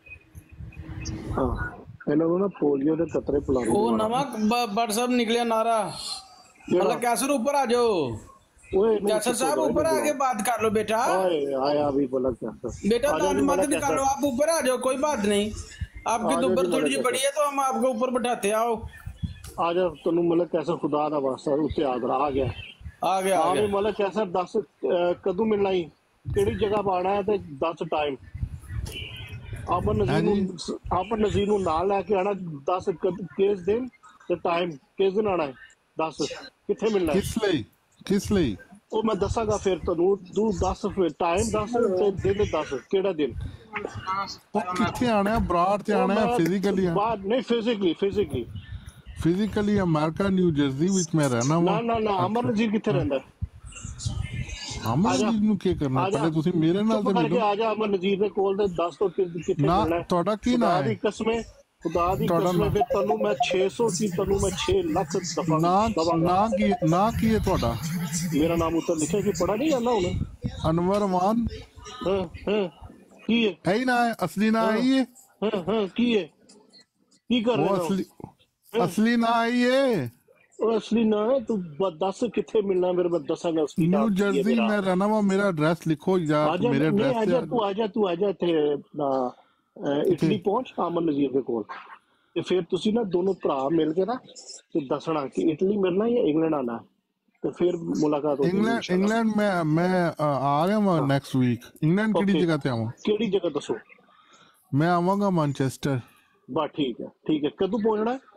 पोलियो के कतरे पिलाने वो नवा व्हाट्सएप निकलिया नारा, मतलब कैसर ऊपर आ जाओ, कैसर साहब ऊपर आके बात कर लो बेटा। आया अभी बोला कैसर बेटा दांत मत निकालो, आप ऊपर आ जाओ, कोई बात नहीं। आपकी दुबर थोड़ी सी बड़ी है तो हम आपको ऊपर बैठाते हैं। आओ आ जाओ। तेन मतलब कैसर खुदा दा वास्ता उत्ते आ गया मतलब कैसर 10 कदू मिलना ही केड़ी जगह पाना है ते 10 टाइम अमन नज़ीर नूं नाल लैके आना 10 किस दिन ते टाइम किस दिन आना है 10 कित्थे मिलना है किस लई ओ मैं दसांगा फिर तैनूं तू 10 फिर टाइम 10 ते दिन 10 केड़ा दिन कित्थे आना है ब्राड ते आना है फिजिकली बाहर नहीं फिजिकली अमेरिका न्यू जर्सी विच मैं रहना वा ना अमन नज़ीर कित्थे रहंदा है अमन नज़ीर नूं की करना पहले तुसीं मेरे नाल ते मिलो आ जा अमन नज़ीर दे कोल ते 10 तो कित्थे मिलना है तुहाडा की नाम है खुदा दी कसम ते तन्नू मैं 600 की तन्नू मैं 6 लाख दफा ना की है तुहाडा मेरा नाम ऊपर लिखा कि पढ़ा नहीं जाना हुन अनवर मान की है ही ना है असली ना है ये की है की कर रहे हो असली ना है ये असली ना है तू 10 किथे मिलना मेरे मैं दसांगा उसकी न्यू जर्सी में रहना वा मेरा एड्रेस लिखो यार मेरे एड्रेस तू आ जा थे इटली पहुंच अमन नज़ीर के कोल ते फिर तुसी ना दोनों भरा मिल के ना ते दसना कि इटली मिलना या इंग्लैंड आना तो फिर मुलाकात होगी। इंग्लैंड में मैं आ रहा हूं नेक्स्ट वीक। इंग्लैंड केड़ी जगह ते आवां केड़ी जगह दसो। मैं आवांगा मैनचेस्टर। बस ठीक है कदों पहुंचना है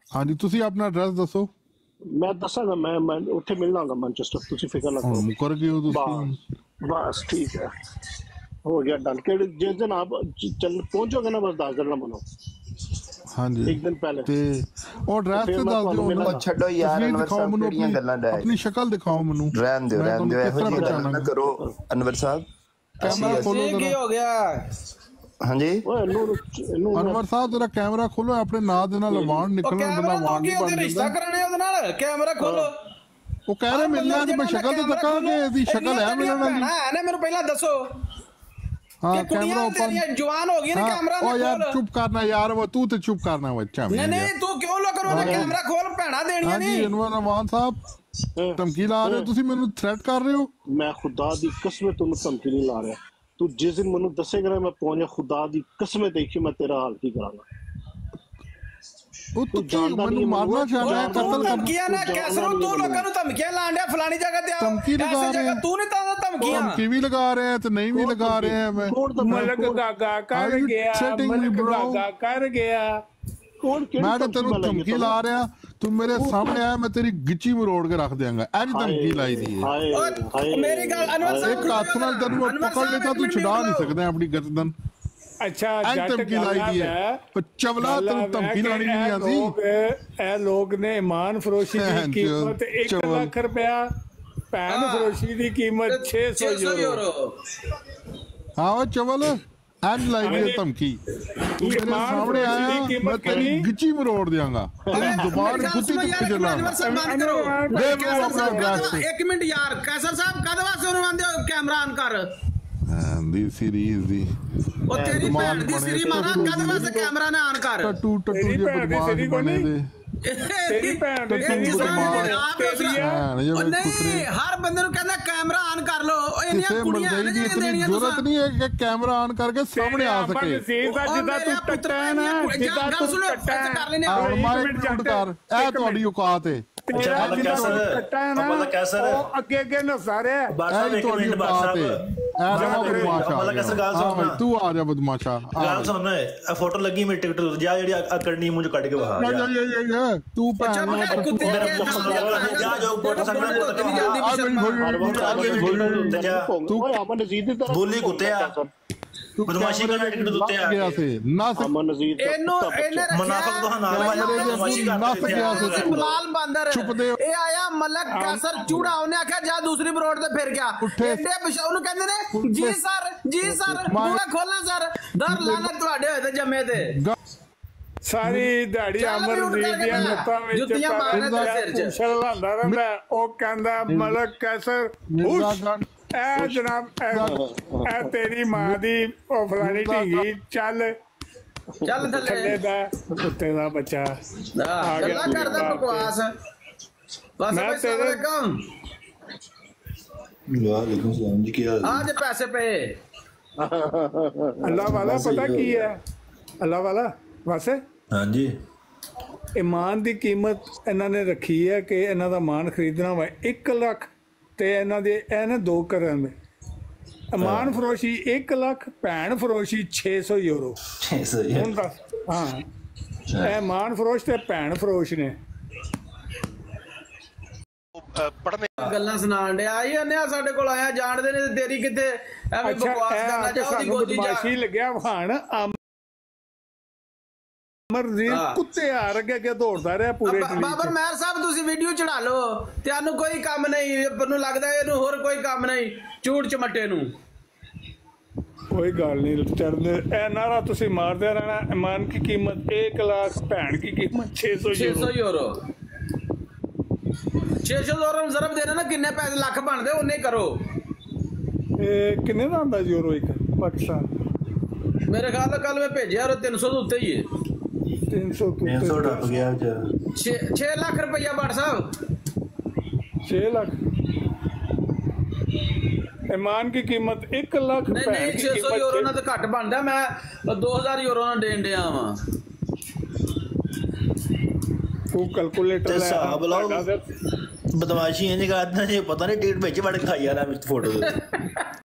हाँ जी तुसी अपना एड्रेस दसो। मैं दसांगा, मैं उत्थे मिल लांगा मैनचेस्टर, तुसी फिक्र ना करो। मुकर गए हो तुसी। बस ठीक है, हो गया डन। के जिस दिन आप चल पहुंचोगे ना बस 10 दिन ना बनो। हाँ जी एक दिन पहले ते और एड्रेस ते दस दियो ਉਹ ਛੱਡੋ ਯਾਰ ਅਨਵਰ ਸਾਹਿਬ ਕਿਹੜੀਆਂ ਗੱਲਾਂ ਡਾਇ अपनी शक्ल दिखाओ मैनू। ਰਹਿਣ ਦਿਓ ਇਹੋ ਜਿਹੀ ਗੱਲਾਂ ਨਾ ਕਰੋ ਅਨਵਰ ਸਾਹਿਬ। कैमरा खोलो ਕੀ ਹੋ ਗਿਆ? ਹਾਂਜੀ अनवर साहब तेरा कैमरा खोलो, अपने नाम दे नाल वाण निकलना बंदा वाण नहीं बन रिश्ता करने ਉਹਦੇ ਨਾਲ कैमरा खोलो। ਉਹ ਕਹਿ ਰਹੇ ਮਿਲਣਾ ਤੇ ਮੈਂ ਸ਼ਕਲ ਤੇ ਦਿਖਾਂ ਕਿ ਇਹਦੀ ਸ਼ਕਲ ਹੈ ਮਿਲਣ ਵਾਲੀ। ਨਾ ਮੈਨੂੰ ਪਹਿਲਾਂ ਦੱਸੋ। हाँ कैमरा ओपन जवान हो गई ना कैमरा ओ यार चुप करना यार, वो तू तो चुप करना बच्चा। नहीं तू क्यों लोग करो ना कैमरा खोल भैणा देनियां नहीं। हां जी अनवर अमान साहब धमकी ला रहे हो तुसी मेनू थ्रेट कर रहे हो। मैं खुदा दी कसम तैनूं धमकी नहीं ला रहा, तू जिस दिन मैनूं दसेगा मैं पहुंचा खुदा दी कसम देखी मैं तेरा हाल की करांगा। ਉਹ ਤੂੰ ਮੈਨੂੰ ਮਾਰਨਾ ਚਾਹੁੰਦਾ ਹੈ, ਕਤਲ ਧਮਕੀਆਂ ਨਾ ਕੈਸਰੋਂ ਤੂੰ ਲੋਕਾਂ ਨੂੰ ਧਮਕੀਆਂ ਲਾਣ ਡਿਆ ਫਲਾਣੀ ਜਗ੍ਹਾ ਤੇ ਆ ਧਮਕੀ ਲਗਾ ਰਿਹਾ ਤੂੰ ਨਹੀਂ ਤਾਂ ਧਮਕੀਆਂ ਧਮਕੀ ਵੀ ਲਗਾ ਰਿਹਾ ਤੇ ਨਹੀਂ ਵੀ ਲਗਾ ਰਿਹਾ। ਮੈਂ ਮਲਕ ਗਾਗਾ ਕਰ ਗਿਆ, ਮਲਕ ਗਾਗਾ ਕਰ ਗਿਆ। ਮੈਂ ਤਾਂ ਤੈਨੂੰ ਧਮਕੀ ਲਾ ਰਿਹਾ, ਤੂੰ ਮੇਰੇ ਸਾਹਮਣੇ ਆਇਆ ਮੈਂ ਤੇਰੀ ਗਿੱਚੀ ਮਰੋੜ ਕੇ ਰੱਖ ਦਿਆਂਗਾ। ਐ ਨਹੀਂ ਧਮਕੀ ਲਾਈ ਦੀ ਹੈ। ਮੇਰੀ ਗੱਲ ਅਨਵਰ ਸਾਹਿਬ ਇੱਕ ਹੱਥ ਨਾਲ ਤੈਨੂੰ ਪਕੜ ਲਿਆ ਤੂੰ ਛੁਡਾ ਨਹੀਂ ਸਕਦਾ ਆਪਣੀ ਗਰਦਨ। अच्छा धमकी लाई दी है चवला, तेन धमकी लानी नहीं आती। लोग ने ईमान फरोशी की कीमत 1 लाख रुपया, भैन फरोशी की कीमत 600 यूरो। हाँ वो चवल एंड लाई दी धमकी, तू मेरे सामने आया मैं तेरी गिच्ची मरोड़ दियांगा, तेरी जुबान गुत्ती तक चलाऊंगा। एक मिनट यार कैसर साहब कद वास्ते उन्होंने कैमरा ऑन कर दी सीरीज दी ਉਹ ਤੇਰੀ ਭੈਣ ਦੀ ਸਿਰੀ ਮਾਰਾ ਕਦ ਵਾਸਤੇ ਕੈਮਰਾ ਨਾ ਆਨ ਕਰ। ਟੱਟੂ ਜੇ ਬਦਮਾਸ਼ ਬਣੇ ਦੇ ਤੇਰੀ ਭੈਣ ਦੀ ਸਿਰੀ ਨਹੀਂ ਹਰ ਬੰਦੇ ਨੂੰ ਕਹਿੰਦਾ ਕੈਮਰਾ ਆਨ ਕਰ ਲੋ। ਇੰਨੀਆਂ ਕੁੜੀਆਂ ਨਹੀਂ ਦੇਣੀਆਂ ਜ਼ਰੂਰਤ ਨਹੀਂ ਹੈ ਕਿ ਕੈਮਰਾ ਆਨ ਕਰਕੇ ਸਾਹਮਣੇ ਆ ਸਕੇ। ਜਿੱਦਾਂ ਤੂੰ ਟੱਟਾ ਹੈ ਨਾ, ਜਿੱਦਾਂ ਤੂੰ ਟੱਟਾ ਹੈ ਇਹ ਤੁਹਾਡੀ ਔਕਾਤ ਹੈ। ਅੱਗੇ ਅੱਗੇ ਨਸਾ ਰਿਹਾ ਤੁਹਾਡੀ ਔਕਾਤ ਹੈ। ਤੂੰ ਆ ਜਾ ਬਦਮਾਸ਼ਾ ਗੱਲ ਸੁਣ, ਇਹ ਫੋਟੋ ਲੱਗੀ ਮੇਰੀ ਟਿਕਟ ਜਾ ਜਿਹੜੀ ਅਕੜਨੀ ਮੂੰਹ ਚ ਕੱਢ ਕੇ ਵਹਾ ਤੂੰ ਭੈਣ ਬੋਲੀ ਕੁੱਤਿਆ ਬਦਮਾਸ਼ੀ ਕਰਨ ਟਿਕਟ ਦਿੱਤੇ ਆ ਗਿਆ ਸੀ ਨਸ ਅਮਨ ਨਜ਼ੀਰ ਇਹਨੂੰ ਇਹਨੇ ਮੁਨਾਫਿਕ ਤੋਂ ਨਾਲ ਬਦਮਾਸ਼ੀ ਕਰਦੇ ਬਲਾਲ ਬਾਂਦਰ ਇਹ ਆਇਆ ਮਲਕ ਕੈਸਰ ਚੂੜਾ, ਉਹਨੇ ਆਖਿਆ ਜਾ ਦੂਸਰੀ ਬਰੋਡ ਤੇ ਫਿਰ ਗਿਆ। ਐਡੇ ਬਿਸ਼ਾ ਉਹਨੂੰ ਕਹਿੰਦੇ ਨੇ ਜੀ ਸਰ ਬੂਹਾ ਖੋਲਣਾ ਸਰ, ਦਰ ਲਾਨਤ ਤੁਹਾਡੇ ਹੋਏ ਤੇ ਜੰਮੇ ਤੇ। ਸਾਰੀ ਦਿਹਾੜੀ ਅਮਰਜੀਤ ਦੀਆਂ ਲੱਤਾਂ ਵਿੱਚ ਜੁੱਤੀਆਂ ਮਾਰਦਾ ਸਿਰ 'ਚ ਛਲਾਂਦਾ ਰਹਿੰਦਾ। ਉਹ ਕਹਿੰਦਾ ਮਲਕ ਕੈਸਰ ਇਹ ਜਨਾਬ ਇਹ ਤੇਰੀ ਮਾਂ ਦੀ ਉਹ ਫਲਾਣੀ ਢੀਂਗੀ ਚੱਲ ਥੱਲੇ ਦਾ ਕੁੱਤੇ ਦਾ ਬੱਚਾ ਗੱਲਾਂ ਕਰਦਾ ਬਕਵਾਸ। ਬਸ ਤੇਰੇ ਕੰਮ ਵਾਲੇਕੁਮ ਸਲਾਮ ਜੀ ਕੀ ਹਾਲ ਆਜ ਪੈਸੇ ਪਏ। ਅੱਲਾਹ ਵਾਲਾ ਪਤਾ ਕੀ ਹੈ, ਅੱਲਾਹ ਵਾਲਾ ਵੈਸੇ ਹਾਂਜੀ ਈਮਾਨ ਦੀ ਕੀਮਤ ਇਹਨਾਂ ਨੇ ਰੱਖੀ ਹੈ ਕਿ ਇਹਨਾਂ ਦਾ ਮਾਨ ਖਰੀਦਣਾ ਵਾ 1 ਲੱਖ ਤੇ ਇਹਨਾਂ ਦੇ ਇਹਨੇ 2 ਕਰਨ ਦੇ ਈਮਾਨ ਫਰੋਸ਼ੀ 1 ਲੱਖ, ਭੈਣ ਫਰੋਸ਼ੀ 600 ਯੂਰੋ। 600 ਹੁਣ ਦੱਸ ਹਾਂ ਇਹ ਮਾਨ ਫਰੋਸ਼ ਤੇ ਭੈਣ ਫਰੋਸ਼ ਨੇ ਗੱਲਾਂ ਸੁਣਾਣ ਡਿਆ ਆਈ ਉਹਨੇ ਸਾਡੇ ਕੋਲ ਆਇਆ ਜਾਣਦੇ ਨੇ ਤੇਰੀ ਕਿਤੇ ਐਵੇਂ ਬਕਵਾਸ ਕਰਨਾ ਚਾਹਦੀ ਗੋਦੀ ਜਾ ਬਦਮਾਸ਼ੀ ਲੱਗਿਆ ਵਹਾਣ। ਅਮਰਜੀਤ ਕੁੱਤੇ ਆ ਰਗੇ ਕੇ ਦੌੜਦਾ ਰਿਹਾ ਪੂਰੇ ਬਾਬਰ ਮਹਿਰ ਸਾਹਿਬ ਤੁਸੀਂ ਵੀਡੀਓ ਚੜਾ ਲਓ, ਤੁਹਾਨੂੰ ਕੋਈ ਕੰਮ ਨਹੀਂ, ਮੈਨੂੰ ਲੱਗਦਾ ਇਹਨੂੰ ਹੋਰ ਕੋਈ ਕੰਮ ਨਹੀਂ ਝੂਠ ਚਮਟੇ ਨੂੰ। ਕੋਈ ਗੱਲ ਨਹੀਂ ਚੜਨੇ ਇਹ ਨਾਰਾ ਤੁਸੀਂ ਮਾਰਦੇ ਰਹਿਣਾ। ਈਮਾਨ ਕੀ ਕੀਮਤ 1 ਲੱਖ, ਭੈਣ ਕੀ ਕੀਮਤ 600 ਯੂਰੋ। 600 ਯੂਰੋ ਜ਼ਰਬ ਦੇਣਾ ਨਾ ਕਿੰਨੇ ਪੈਸੇ ਲੱਖ ਬਣਦੇ ਉਹਨੇ ਕਰੋ। ਇਹ ਕਿੰਨੇ ਦਾ ਆਂਦਾ ਯੂਰੋ ਇੱਕ ਪਾਕਿਸਤਾਨ? ਮੇਰੇ ਖਿਆਲ ਨਾਲ ਕੱਲ ਮੈਂ ਭੇਜਿਆ ਉਹ 300 ਦੇ ਉੱਤੇ ਹੀ ਹੈ। 300 ਟੱਪ ਗਿਆ 6 ਲੱਖ ਰੁਪਇਆ ਬੜ ਸਾਹਿਬ 6 ਲੱਖ। ईमान की कीमत 1 लाख। नहीं 600 यूरो ना तो घट बनता, मैं 2000 यूरो ना देन दिया वा। तू कैलकुलेटर हिसाब लाओ बदमाशी इंज करदा जे पता नहीं डेट विच वड़ खाई जाना फोटो